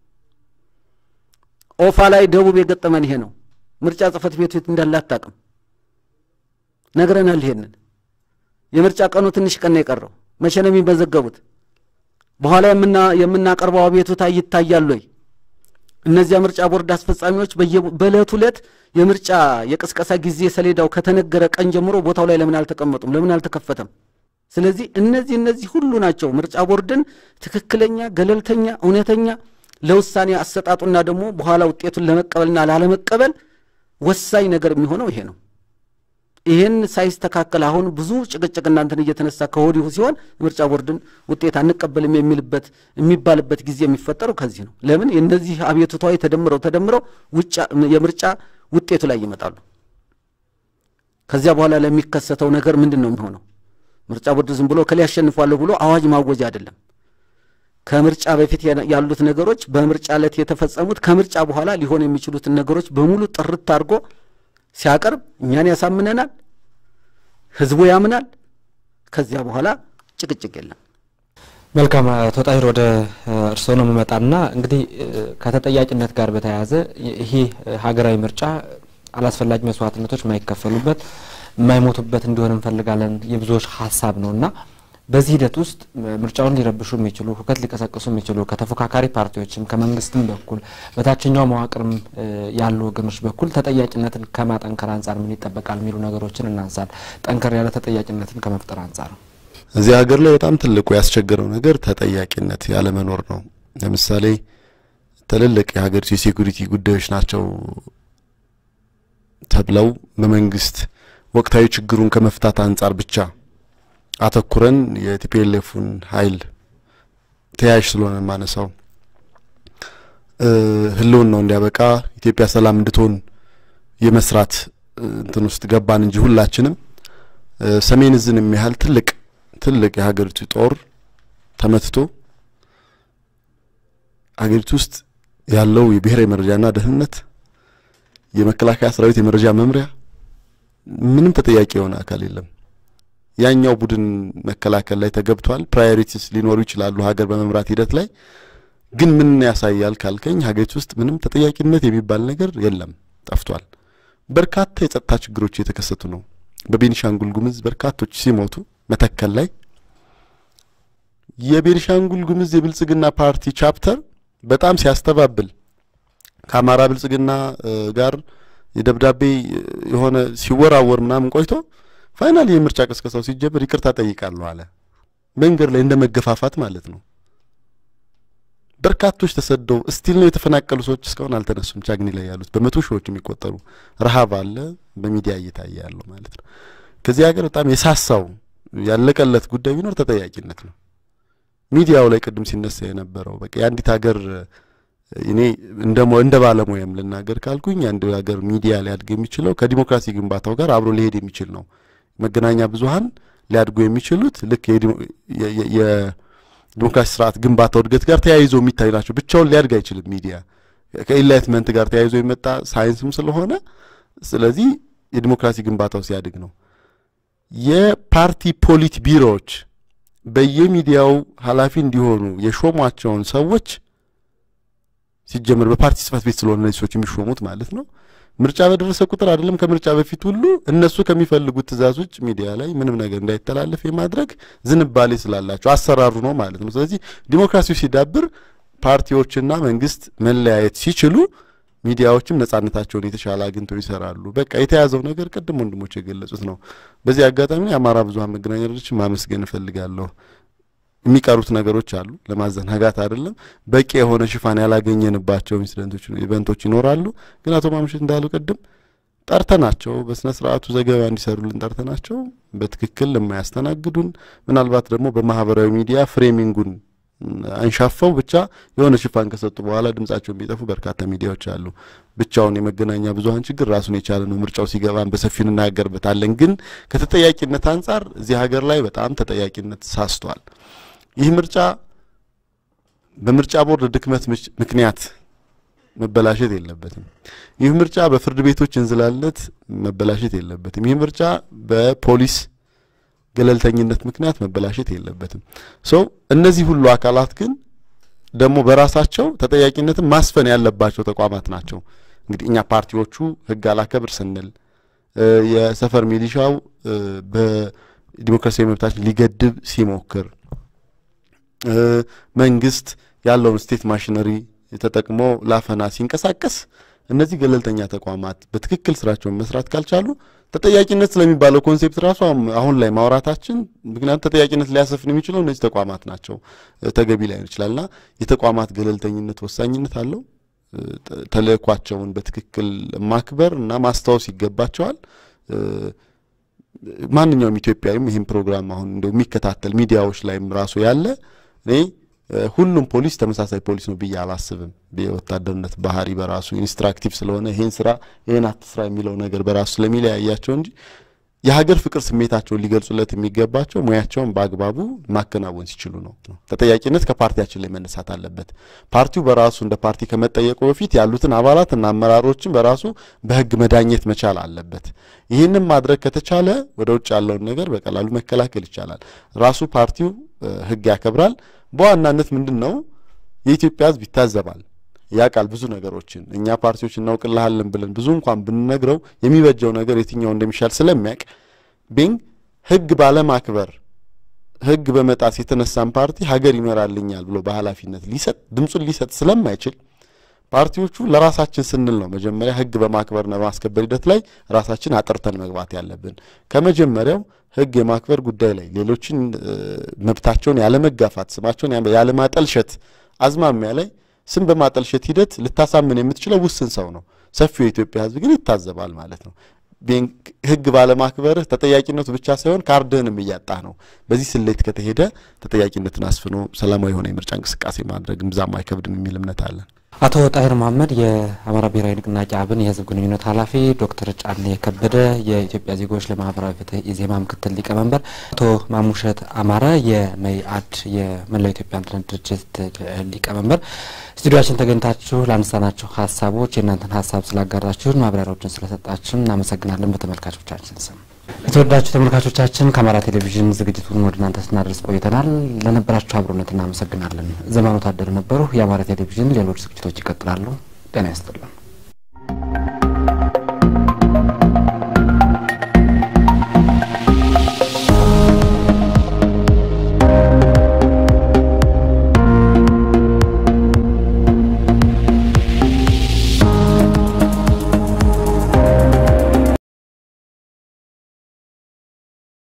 ኦፋ ላይ ደቡብ የገጠመን ይሄ ነው ምርጫ ጽፈት ቤቱ የት እንዳላጣቀም ነገረናል ይሄንን የምርጫ ቀኑ ትንሽ ቀን የቀረው መቼ ነው የሚበዘገቡት በኋላ የምና የምናቀርበው አቤቱታ ይታያል ወይ እነዚያ ምርጫ ቦርድ አስፈጻሚዎች በየበለቱ ለት የምርጫ የቅስቀሳ ጊዜ ሰሌዳው ከተነገረ ቀን ጀምሮ ቦታው ላይ ለምን አልተቀመጡም ለምን አልተከፈተም ስለዚህ እነዚህ እነዚህ ሁሉ ናቸው ምርጫ ቦርድን ትክክለኛ ገለልተኛ እውነተኛ ለውሳኔ አሰጣጡና ደግሞ በኋላ ውጤቱን ለመቀበልና ላለመቀበል ወሳኝ ነገር የሚሆነው ይሄ ነው ይሄን ሳይስተካከል አሁን ብዙ ጭቅጭቅ እናንተን እየተነሳ ከወዲሁ ሲሆን ምርጫ ቦርድን ውጤት አንቀበልም የሚልበት የሚባልበት ጊዜ የሚፈጠረው ከዚህ ነው ለምን እነዚህ አቤቱታዎች ተደምረው ተደምረው ውጭ የምርጫ ውጤቱ ላይ ይመጣሉ ከዚያ በኋላ ለሚከሰተው ነገር ምንድነው የሚሆነው ምርጫ ቦርድ ዝም ብሎ ከሊ ያሸንፋሉ ብሎ አዋጅ ማወጅ አይደለም ከምርጫ በፊት ያሉት ነገሮች በምርጫ ዕለት የተፈጸሙት ከምርጫ በኋላ ሊሆን የሚችሉት ነገሮች በሙሉ ጥርት አድርጎ ሲያቀርብ እኛን ያሳምነናል ህዝቡ ያምናል ከዚያ በኋላ ጭቅጭቅ የለም መልካም ተጣይሮ ወደ እርሶ ነው መመጣና እንግዲህ ከተጠያቂነት ጋር በተያያዘ ይሄ ሀገራዊ ምርጫ አላስፈላጊ መስዋዕትነቶች ማይከፈሉበት ማይሞቱበት እንዲሆን እንፈልጋለን የብዙዎች ሐሳብ ነውና በዚህ ሂደት ውስጥ ምርጫውን ሊረብሹ የሚችሉ ሁከት ሊቀሰቅሱ የሚችሉ ከተፎካካሪ ፓርቲዎችም ከመንግስትም በኩል በታችኛው መዋቅርም ያሉ ወገኖች በኩል ተጠያቂነትን ከማጠንከር አንፃር ምን ይጠበቃል የሚሉ ነገሮችን እናንሳል ጠንከር ያለ ተጠያቂነትን ከመፍጠር አንፃር እዚህ ሀገር ላይ በጣም ትልቁ ያስቸገረው ነገር ተጠያቂነት ያለ መኖር ነው ለምሳሌ ትልልቅ የሀገር ሴኩሪቲ ጉዳዮች ናቸው ተብለው በመንግስት ወቅታዊ ችግሩን ከመፍታት አንፃር ብቻ አተኩረን የቲፒኤልኤፍን ኃይል ተያያዥ ስለሆነ ማነሳው ህልውን ነው እንዲያበቃ ኢትዮጵያ ሰላም እንድትሆን የመስራት እንትን ውስጥ ገባን እንጂ ሁላችንም ሰሜን እዝን የሚያህል ትልቅ ትልቅ የሀገሪቱ ጦር ተመትቶ ሀገሪቱ ውስጥ ያለው የብሔራዊ መረጃና ደህንነት የመከላከያ ሰራዊት የመረጃ መምሪያ ምንም ተጠያቂ የሆነ አካል የለም ያኛው ቡድን መከላከል ላይ ተገብቷል ፕራዮሪቲስ ሊኖሩ ይችላሉ ሀገር በመምራት ሂደት ላይ ግን ምን ያሳያል ካልከኝ ሀገሪቱ ውስጥ ምንም ተጠያቂነት የሚባል ነገር የለም ጠፍቷል በርካታ የጸጥታ ችግሮች የተከሰቱ ነው በቤኒሻንጉል ጉሙዝ በርካቶች ሲሞቱ መተከል ላይ የቤኒሻንጉል ጉሙዝ የብልጽግና ፓርቲ ቻፕተር በጣም ሲያስተባብል ከአማራ ብልጽግና ጋር የደብዳቤ የሆነ ሲወራወር ምናምን ቆይቶ ፋይናሊ የምርጫ ቅስቀሳው ሲጀምር ይቅርታ ጠይቃለሁ አለ መንገር ላይ እንደመገፋፋት ማለት ነው በርካቶች ተሰደው ስቲል ነው የተፈናቀሉ ሰዎች እስካሁን አልተነሱም ቻግኒ ላይ ያሉት በመቶ ሺዎች የሚቆጠሩ ረሃብ አለ በሚዲያ እየታየ ያለው ማለት ነው ከዚህ ሀገር በጣም የሳሳው ያለቀለት ጉዳይ ቢኖር ተጠያቂነት ነው ሚዲያው ላይ ቅድም ሲነሳ የነበረው በቃ የአንዲት ሀገር እኔ እንደሞ እንደ ባለሙያም ልናገር ካልኩኝ አንድ ሀገር ሚዲያ ሊያድግ የሚችለው ከዲሞክራሲ ግንባታው ጋር አብሮ ሊሄድ የሚችል ነው። መገናኛ ብዙሃን ሊያድጉ የሚችሉት ልክ የዲሞክራሲ ስርዓት ግንባታው እድገት ጋር ተያይዞ የሚታይ ናቸው። ብቻውን ሊያድግ አይችልም ሚዲያ ከኢንላይትመንት ጋር ተያይዞ የመጣ ሳይንስም ስለሆነ ስለዚህ የዲሞክራሲ ግንባታው ሲያድግ ነው። የፓርቲ ፖሊት ቢሮዎች በየሚዲያው ኃላፊ እንዲሆኑ የሾሟቸውን ሰዎች ሲጀምር በፓርቲ ጽፈት ቤት ስለሆነ እነዚህ ሰዎች የሚሾሙት ማለት ነው ምርጫ በደረሰ ቁጥር አይደለም ከምርጫ በፊት ሁሉ እነሱ ከሚፈልጉት ትዕዛዞች ሚዲያ ላይ ምንም ነገር እንዳይተላለፍ የማድረግ ዝንባሌ ስላላቸው አሰራሩ ነው ማለት ነው። ስለዚህ ዲሞክራሲው ሲዳብር ፓርቲዎችና መንግስት መለያየት ሲችሉ ሚዲያዎችም ነጻነታቸውን የተሻለ አግኝተው ይሰራሉ። በቃ የተያዘው ነገር ቀደም ወንድሞች የገለጹት ነው። በዚህ አጋጣሚ አማራ ብዙሃን መገናኛ ድርጅቶችን ማመስገን እፈልጋለሁ። የሚቀሩት ነገሮች አሉ ለማዘናጋት አይደለም በቂ የሆነ ሽፋን ያላገኘንባቸው ኢንሲደንቶች ኢቨንቶች ይኖራሉ። ግን አቶ ማሙሸት እንዳሉ ቀደም ጠርተናቸው በስነ ስርዓቱ ዘገባ እንዲሰሩልን ጠርተናቸው በትክክል ለማያስተናግዱን ምናልባት ደግሞ በማህበራዊ ሚዲያ ፍሬሚንጉን አንሻፈው ብቻ የሆነ ሽፋን ከሰጡ በኋላ ድምጻቸውን ቢጠፉ በርካታ ሚዲያዎች አሉ። ብቻውን የመገናኛ ብዙሃን ችግር ራሱን የቻለ ነው። ምርጫው ሲገባን በሰፊው እናገርበታለን። ግን ከተጠያቂነት አንፃር እዚህ ሀገር ላይ በጣም ተጠያቂነት ሳስቷል። ይህ ምርጫ በምርጫ ቦርድ ድክመት ምክንያት መበላሸት የለበትም። ይህ ምርጫ በፍርድ ቤቶች እንዝላልነት መበላሸት የለበትም። ይህ ምርጫ በፖሊስ ገለልተኝነት ምክንያት መበላሸት የለበትም። ሶ እነዚህ ሁሉ አካላት ግን ደግሞ በራሳቸው ተጠያቂነትን ማስፈን ያለባቸው ተቋማት ናቸው። እንግዲህ እኛ ፓርቲዎቹ ህግ አላከብር ስንል የሰፈር ሚሊሻው በዲሞክራሲያዊ መብታችን ሊገድብ ሲሞክር መንግስት ያለውን ስቴት ማሽነሪ ተጠቅሞ ላፈና ሲንቀሳቀስ እነዚህ ገለልተኛ ተቋማት በትክክል ስራቸውን መስራት ካልቻሉ ተጠያቂነት ስለሚባለው ኮንሴፕት ራሱ አሁን ላይ ማውራታችን ምክንያቱም ተጠያቂነት ሊያሰፍን የሚችለው እነዚህ ተቋማት ናቸው ተገቢ ላይ ይችላልና የተቋማት ገለልተኝነት ወሳኝነት አለው። ተለኳቸውን በትክክል ማክበር እና ማስተዋወስ ይገባቸዋል። ማንኛውም ኢትዮጵያዊም ይሄን ፕሮግራም አሁን እንደው የሚከታተል ሚዲያዎች ላይም ራሱ ያለ እኔ ሁሉም ፖሊስ ተመሳሳይ ፖሊስ ነው ብዬ አላስብም። በወታደርነት ባህሪ በራሱ ኢንስትራክቲቭ ስለሆነ ይሄን ስራ ይሄን አትስራ የሚለው ነገር በራሱ ስለሚለያያቸው እንጂ የሀገር ፍቅር ስሜታቸውን ሊገልጹለት የሚገባቸው ሙያቸውን በአግባቡ ማከናወን ሲችሉ ነው። ተጠያቂነት ከፓርቲያችን ላይ መነሳት አለበት። ፓርቲው በራሱ እንደ ፓርቲ ከመጠየቁ በፊት ያሉትን አባላትና አመራሮችን በራሱ በህግ መዳኘት መቻል አለበት። ይህንን ማድረግ ከተቻለ ወደ ውጭ ያለውን ነገር በቀላሉ መከላከል ይቻላል። ራሱ ፓርቲው ህግ ያከብራል። በዋናነት ምንድነው የኢትዮጵያ ህዝብ ይታዘባል ያቃል ብዙ ነገሮችን እኛ ፓርቲዎች እናውቅልሃለን ብለን ብዙ እንኳን ብንነግረው የሚበጀው ነገር የትኛው እንደሚሻል ስለሚያቅ ቢንግ ህግ ባለማክበር ህግ በመጣስ የተነሳን ፓርቲ ሀገር ይመራልኛል ብሎ በኃላፊነት ሊሰጥ ድምጹን ሊሰጥ ስለማይችል ፓርቲዎቹ ለራሳችን ስንል ነው መጀመሪያ ህግ በማክበርና በማስከበር ሂደት ላይ ራሳችን አጥርተን መግባት ያለብን። ከመጀመሪያው ህግ የማክበር ጉዳይ ላይ ሌሎችን መብታቸውን ያለ መጋፋት ስማቸውን ያለ ማጠልሸት አዝማሚያ ላይ ስም በማጠልሸት ሂደት ልታሳምን የምትችለው ውስን ሰው ነው። ሰፊው የኢትዮጵያ ህዝብ ግን ይታዘባል ማለት ነው። ህግ ባለማክበር ተጠያቂነቱ ብቻ ሳይሆን ካርድንም እያጣህ ነው። በዚህ ስሌት ከተሄደ ተጠያቂነትን አስፍኖ ሰላማዊ የሆነ የምርጫ እንቅስቃሴ ማድረግ ምዛም አይከብድም የሚል እምነት አለን። አቶ ጣሂር መሐመድ የአማራ ብሔራዊ ንቅናቄ አብን የህዝብ ግንኙነት ኃላፊ፣ ዶክተር ጫኔ ከበደ የኢትዮጵያ ዜጎች ለማህበራዊ ፍትህ ኢዜማ ምክትል ሊቀመንበር፣ አቶ ማሙሸት አማረ የመኢአድ የመላው ኢትዮጵያ አንድነት ድርጅት ሊቀመንበር ስቱዲዮአችን ተገኝታችሁ ላነሳናችሁ ሀሳቦች የእናንተን ሀሳብ ስላጋራችሁን ማብራሪያዎችን ስለሰጣችሁን እናመሰግናለን። በተመልካቾቻችን ስም የተወዳጁ ተመልካቾቻችን ከአማራ ቴሌቪዥን ዝግጅቱን ወደ እናንተ ስናደርስ ቆይተናል። ለነበራችሁ አብሮነት እናመሰግናለን። ዘመኑ ታደረ ነበሩ። የአማራ ቴሌቪዥን ሌሎች ዝግጅቶች ይቀጥላሉ። ጤና ይስጥልን።